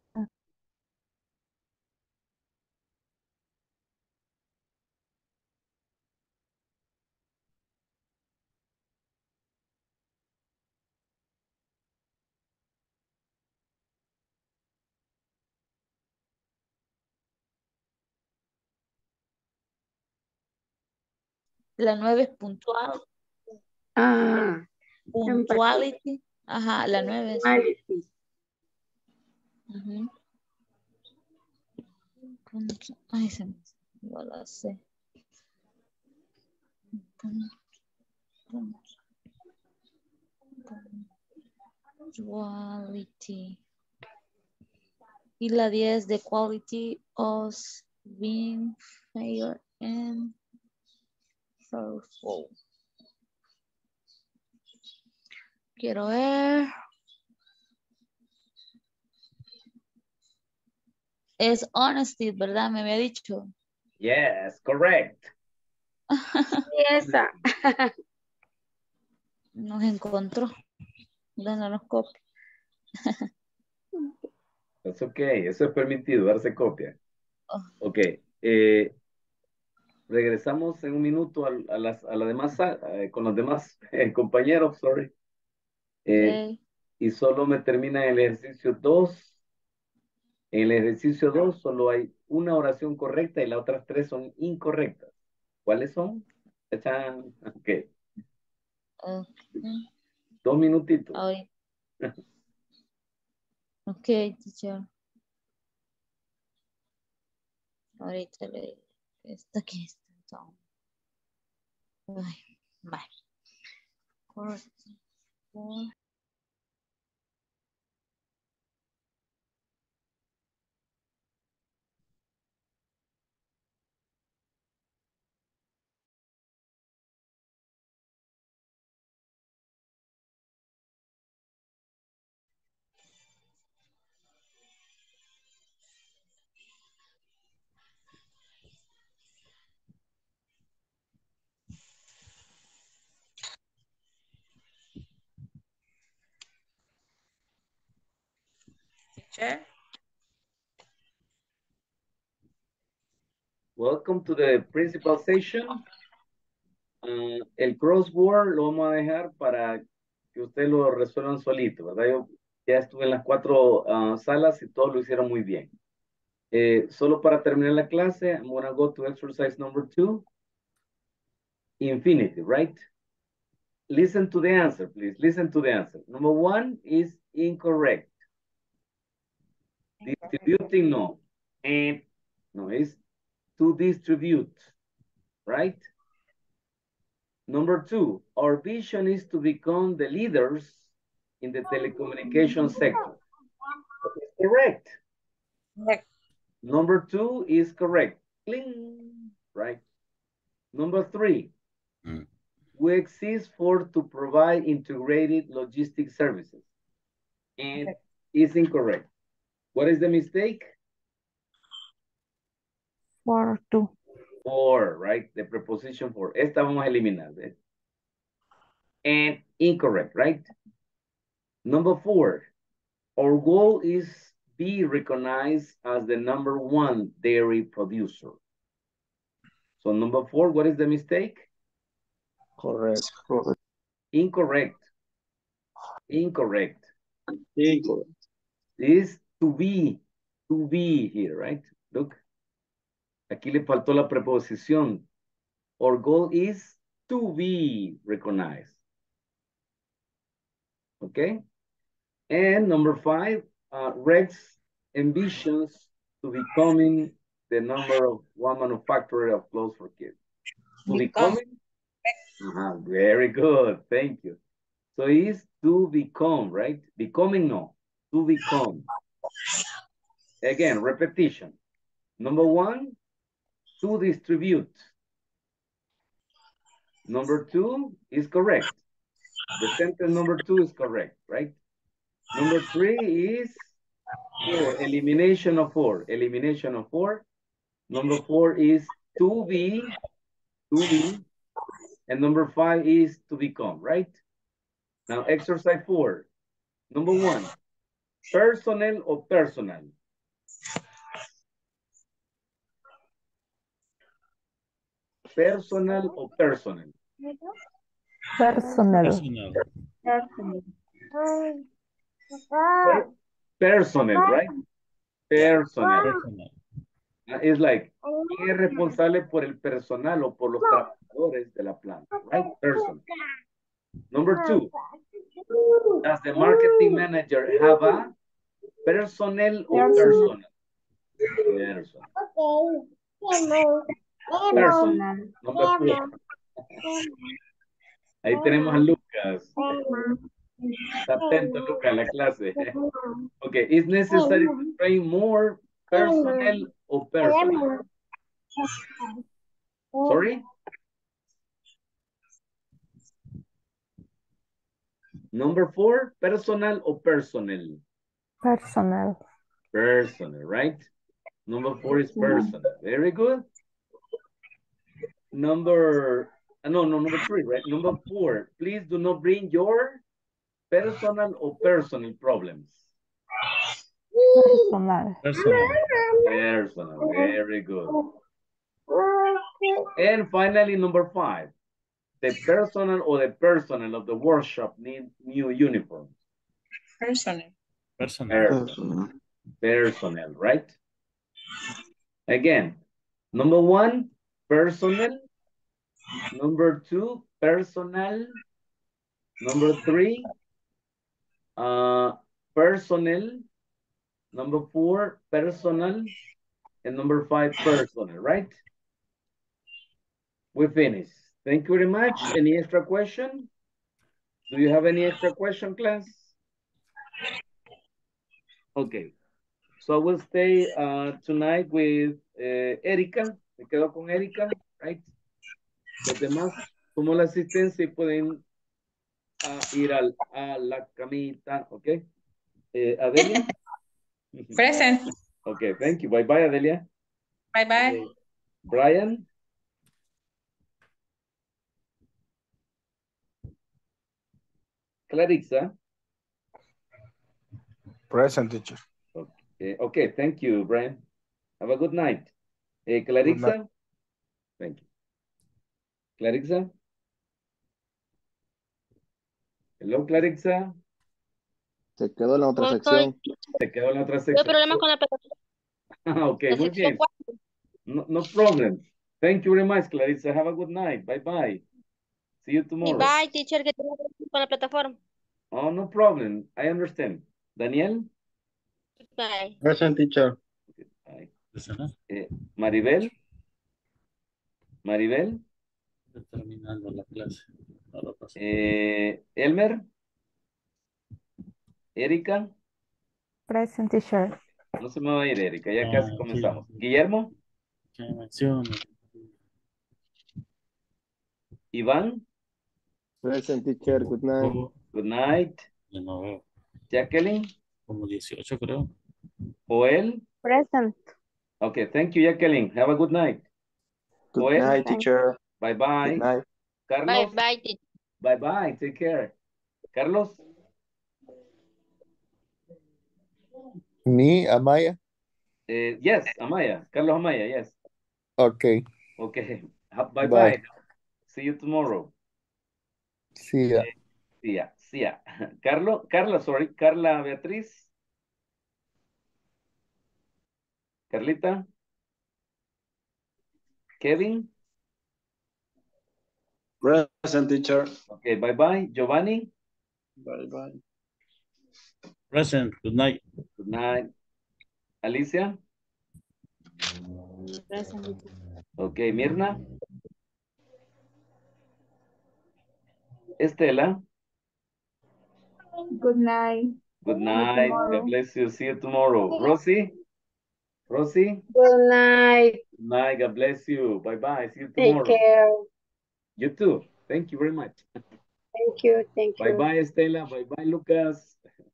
La 9 es puntual. Ah, Punctuality. Ajá, la 9 es. empathy. Ujú. Ay, se me no la sé. Punctuality. Y la 10 de quality of being fair and thoughtful. Quiero ver. Es honesty, ¿verdad? Me había dicho. Yes, correct. Sí, esa. Nos encontró. No nos copia. That's okay, eso es permitido, darse copia. Oh. Ok, regresamos en un minuto a la demás, con los demás compañeros, sorry. Okay. Y solo me termina el ejercicio 2. En el ejercicio 2 solo hay una oración correcta y las otras 3 son incorrectas. ¿Cuáles son? ¡Tachán! Ok, Okay. 2 minutitos. Ahorita. Ok, teacher. Ahorita le digo. Esta aquí está. Ay, vale. Teacher. Welcome to the principal session. El crossword lo vamos a dejar para que ustedes lo resuelvan solito, ¿verdad? Yo ya estuve en las 4 salas y todos lo hicieron muy bien. Solo para terminar la clase, I'm gonna go to exercise number 2. Infinitive, right? listen to the answer, please. Listen to the answer. Number 1 is incorrect. Distributing, no. And no, it's to distribute, right? Number 2, our vision is to become the leaders in the telecommunication sector. Correct. Correct. Number 2 is correct. Cling, right? Number 3, we exist to provide integrated logistic services. And it's incorrect. What is the mistake? 4, 2. For, right? The preposition for. Esta vamos a eliminar. ¿eh? And incorrect, right? Number 4, our goal is be recognized as the #1 dairy producer. So number 4, what is the mistake? Correct. Incorrect. Incorrect. Incorrect. Is to be here, right? Look. Aquí le faltó la preposición. Our goal is to be recognized. Okay? And number 5, Rex ambitions to becoming the #1 manufacturer of clothes for kids. To becoming? Very good. Thank you. So it's to become, right? Becoming, no. To become. Again, repetition. Number 1, to distribute. Number 2 is correct. The sentence number 2 is correct, right? Number 3 is 4, elimination of 4. Elimination of 4. Number 4 is to be. And number 5 is to become, right? Now, exercise 4. Number 1, personnel or personal? Personal or personal? Personal. Personal, right? Personal. It's like, ¿quién es responsable por el personal o por los trabajadores de la planta? Right? Personal. Number 2, does the marketing manager have a personnel or personal? Personal. Number 4. Ahí tenemos a Lucas. Está atento, Lucas, a la clase. Okay, is necessary to train more personnel or personal? Sorry? Number 4, personal or personnel? Personal. Personal, right? Number 4 is personal. Very good. Number 3, right? Number 4, please do not bring your personal or personal problems. Personal. Personal, very good. And finally, number 5, the personal or the personnel of the workshop need new uniforms. Personal. Personnel, right? Again, number 1, personnel. Number 2, personnel. Number 3, personnel. Number 4, personal. And number 5, personal, right? We finished. Thank you very much. Any extra question? Do you have any extra question, class? Okay. So I will stay tonight with Erika. Me quedo con Erika, right? Los demás, como la asistencia, pueden ir a la camita, ¿ok? Adelia. Present. Okay, thank you. Bye-bye, Adelia. Bye-bye. Brian. Clarissa. Present, teacher. Okay, thank you, Brian. Have a good night. Clarissa. Good night. Thank you. Clarissa. Hello, Clarissa. Se quedó en la otra sección. Se quedó en la otra sección. Hay problemas con la pelota. Okay, muy bien. No problem. Thank you very much, Clarissa. Have a good night. Bye-bye. See you Y tomorrow. bye, teacher, que tengo problemas con la plataforma. Oh, no problem. I understand. Daniel? Bye. Present teacher. Bye. Personal. Maribel? Maribel? Está terminando la clase. No lo paso. Elmer? Erika? Present teacher. No se me va a ir, Erika. Ya casi Ah, comenzamos. sí. Guillermo? Que mencione. Iván? Present teacher, good night. Oh, Good night. ya no veo. Jacqueline? Como 18 creo. Joel? Present. Okay, thank you, Jacqueline. Have a good night. Good Joel? night, Thank teacher. Bye Good bye. night. Bye, Carlos? bye, teacher. Bye bye. Take care. Carlos? Me, Amaya. Yes, Amaya. Carlos Amaya, yes. Okay. Okay. Bye Bye. bye. See you tomorrow. See ya. See ya. See ya. Carla, sorry. Carla Beatriz. Carlita. Kevin. Present teacher. Okay, bye bye. Giovanni. Bye bye. Present. Good night. Good night. Alicia. Present, teacher. Okay, Mirna. Estela. Good night. Good See you night. God tomorrow. bless you. See you tomorrow. Rosie. Rosie. Good night. Good night. God bless you. Bye bye. See you Take tomorrow. care. You too. Thank you very much. Thank you. Thank Bye you. bye, Estela. Bye bye, Lucas.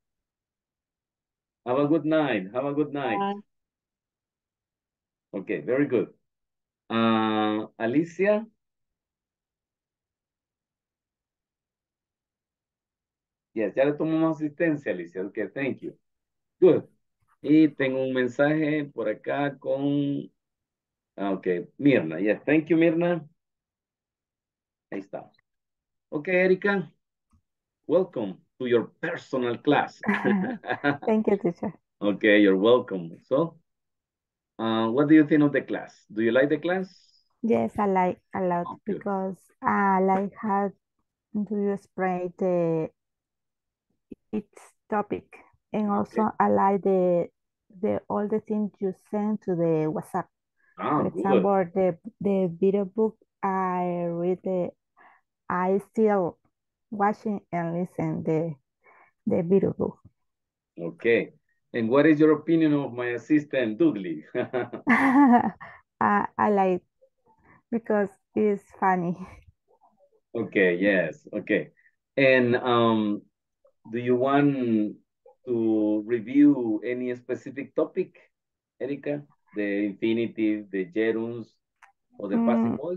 Have a good night. Have a good night. Bye. Okay, very good. Alicia. Yes, ya le tomamos asistencia, Alicia. Okay, thank you. Good. Y tengo un mensaje por acá con... Okay, Mirna. Yes, thank you, Mirna. Ahí está. Okay, Erika. Welcome to your personal class. Thank you, teacher. Okay, you're welcome. So, what do you think of the class? Do you like the class? Yes, I like a lot Oh, good. because I like how do you explain its topic, and Okay. also I like the all the things you send to the WhatsApp. Ah, For good. example, the video book I read I still watching and listen the video book. Okay. And what is your opinion of my assistant, Dudley? I like because it's funny. Okay, yes, okay. And do you want to review any specific topic, Erika? The infinitive, the gerunds, or the passive Mm, voice?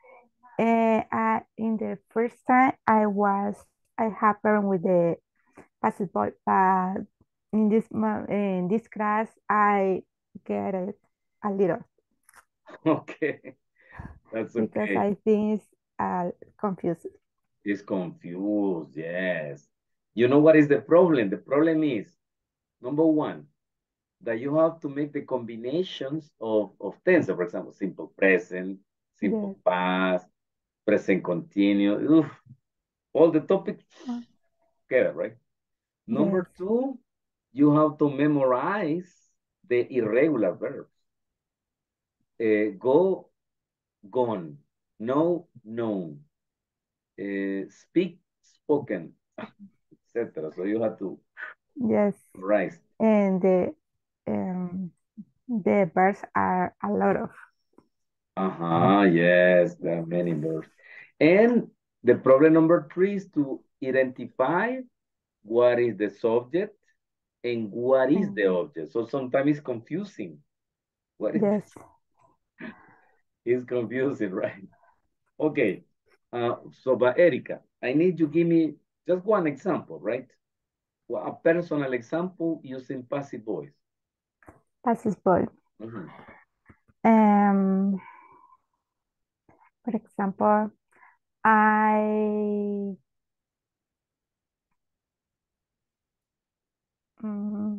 in the first time I happened with the passive voice, but in this class I get it a little Okay, that's because okay. I think it's confused. It's confused, yes. You know what is the problem? The problem is, number one, that you have to make the combinations of tense. For example, simple present, simple Yes. past, present continuous. Oof, all the topics together, right? Number Yes. two, you have to memorize the irregular verbs. Go, gone. No, known. Speak, spoken, etc. So you have to Yes. memorize. And the verbs are a lot of. Yes, there are many verbs. And the problem number three is to identify what is the subject and what is the object. So sometimes it's confusing. What is Yes. it's confusing, right? Okay. So, but Erica, I need you to give me just one example, right? Well, a personal example using passive voice. Passive voice. Mhm. For example, I mm,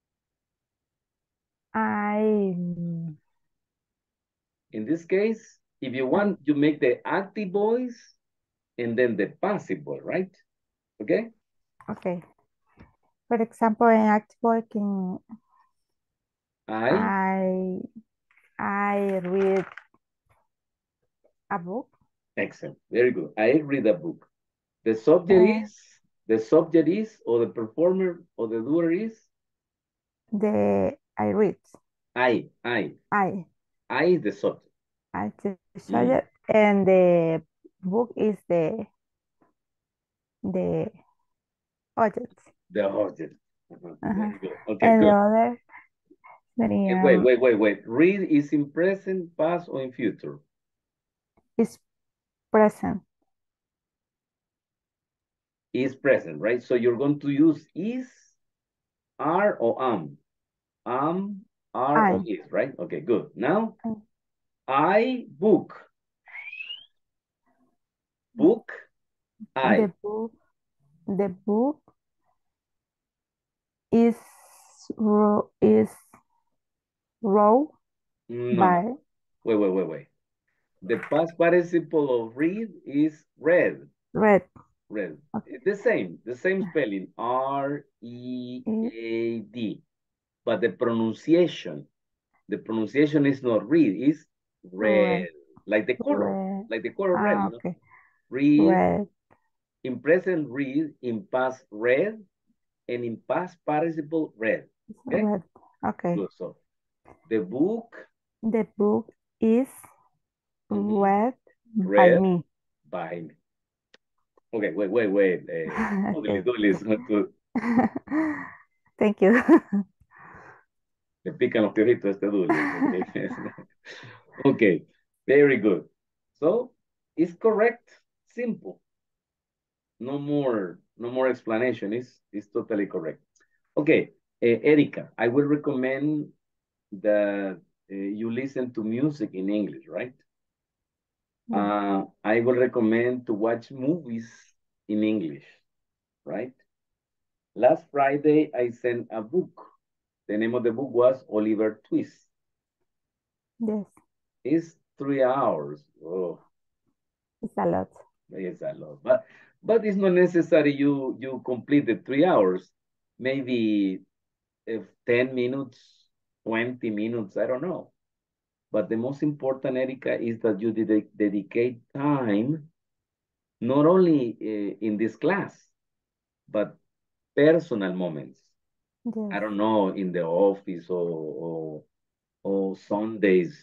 I In this case, If you want, you make the active voice and then the passive voice, right? Okay? Okay. For example, in active voice, can I read a book. Excellent. Very good. I read a book. The subject is, or the performer or the doer is? I read. I is the subject. I the subject, and the book is the object. The object. Very good. Okay, and good. the other, wait. Read is in present, past, or in future? Is present. Is present, right? So you're going to use is, are, or am? Are, or is, right? Okay, good. Now, I book. Book, I. The book is wrote by. Wait. The past participle of read is read. Read. Okay. The same spelling, R-E-A-D. But the pronunciation is not read, it's read. Like the color, red, you know? Okay. Read, Red. in present read, in past read, and in past participle read. Okay? Red. Okay. Good. So the book is read by me. By me. Okay, wait. Okay. Thank you. Le pican los piojitos este dulce. Okay, very good. So, it's correct, simple. No more explanation. It's totally correct. Okay, Erika, I will recommend that you listen to music in English, right? I will recommend to watch movies in English, right? Last Friday, I sent a book. The name of the book was Oliver Twist. Yes. It's 3 hours. Oh. It's a lot. It's a lot. But it's not necessary you complete the 3 hours. Maybe if 10 minutes, 20 minutes, I don't know. But the most important, Erika, is that you dedicate time, not only in this class, but personal moments. Yes. I don't know, in the office or Sundays,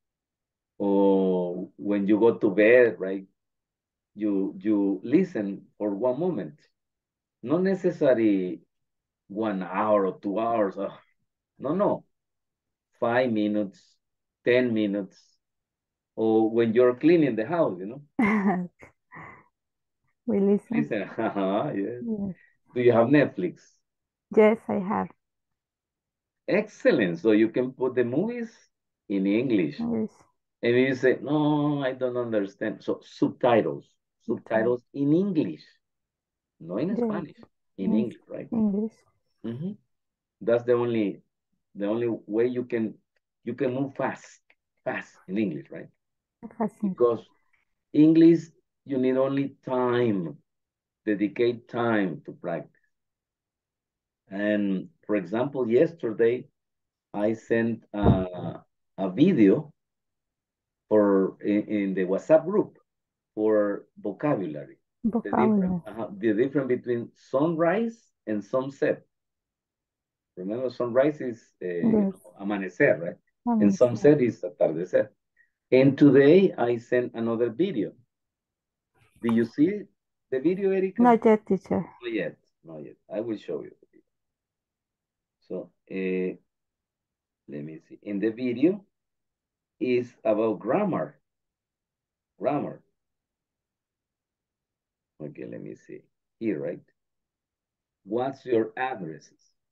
or when you go to bed, right? You listen for one moment. Not necessarily 1 hour or 2 hours. No. 5 minutes, 10 minutes, or when you're cleaning the house, you know? We listen. Listen. Yes. Do you have Netflix? Yes, I have. Excellent. So you can put the movies in English. Yes. And you say, no, I don't understand. So subtitles in English, not in Spanish, in English, right? English. That's the only way you can move fast in English, right? Because English, you need only time, dedicate time to practice. And for example, yesterday, I sent a video in the WhatsApp group for vocabulary. The difference between sunrise and sunset. Remember, sunrise is amanecer, right? And sunset is atardecer. And today I sent another video. Did you see the video, Erika? Not yet, teacher. Not yet. I will show you the video. So, let me see. In the video is about grammar. Okay, let me see. Here, right? What's your address?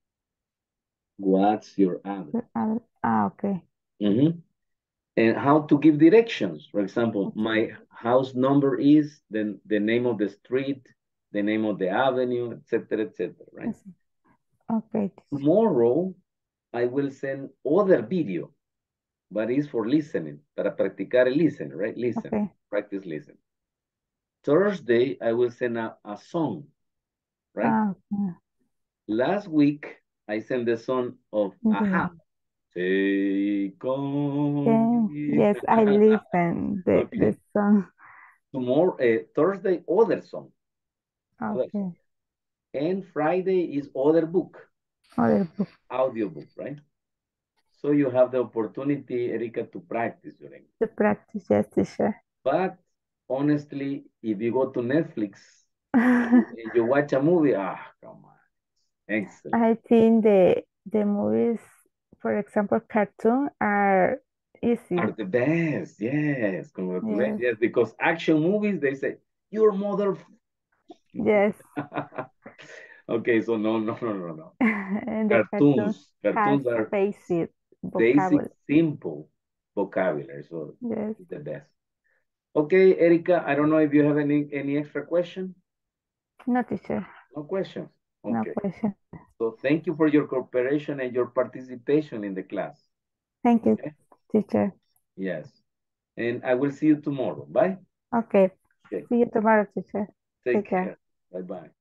Okay. And how to give directions. For example, my house number is, then the name of the street, the name of the avenue, etc., right? Okay. Tomorrow, I will send other video but it's for listening. Para practicar el listen, right? Listen. Okay. Practice listen. Thursday, I will send a song, right? Okay. Last week, I sent the song of Yeah. Aha. Take on Okay. me. Yes, I listen the Okay. song. Tomorrow, Thursday, other song. Other Okay. song. And Friday is other book, Other book. audio book, right? So you have the opportunity, Erika, to practice your English. To practice, yes, teacher. But honestly, if you go to Netflix, and you watch a movie, come on. Excellent. I think the movies, for example, cartoon are easy. Are the best, yes. Yes. Yes, because action movies, they say, your mother. Yes. Okay, so no. And the Cartoons has are basic basic, vocabulary. simple vocabulary, so Yes. it's the best. Okay, Erika, I don't know if you have any extra question? No, teacher. No questions? No Okay. question. So thank you for your cooperation and your participation in the class. Thank you, Okay? teacher. Yes. And I will see you tomorrow. Bye. Okay. Okay. See you tomorrow, teacher. Take Take care. care. Bye-bye.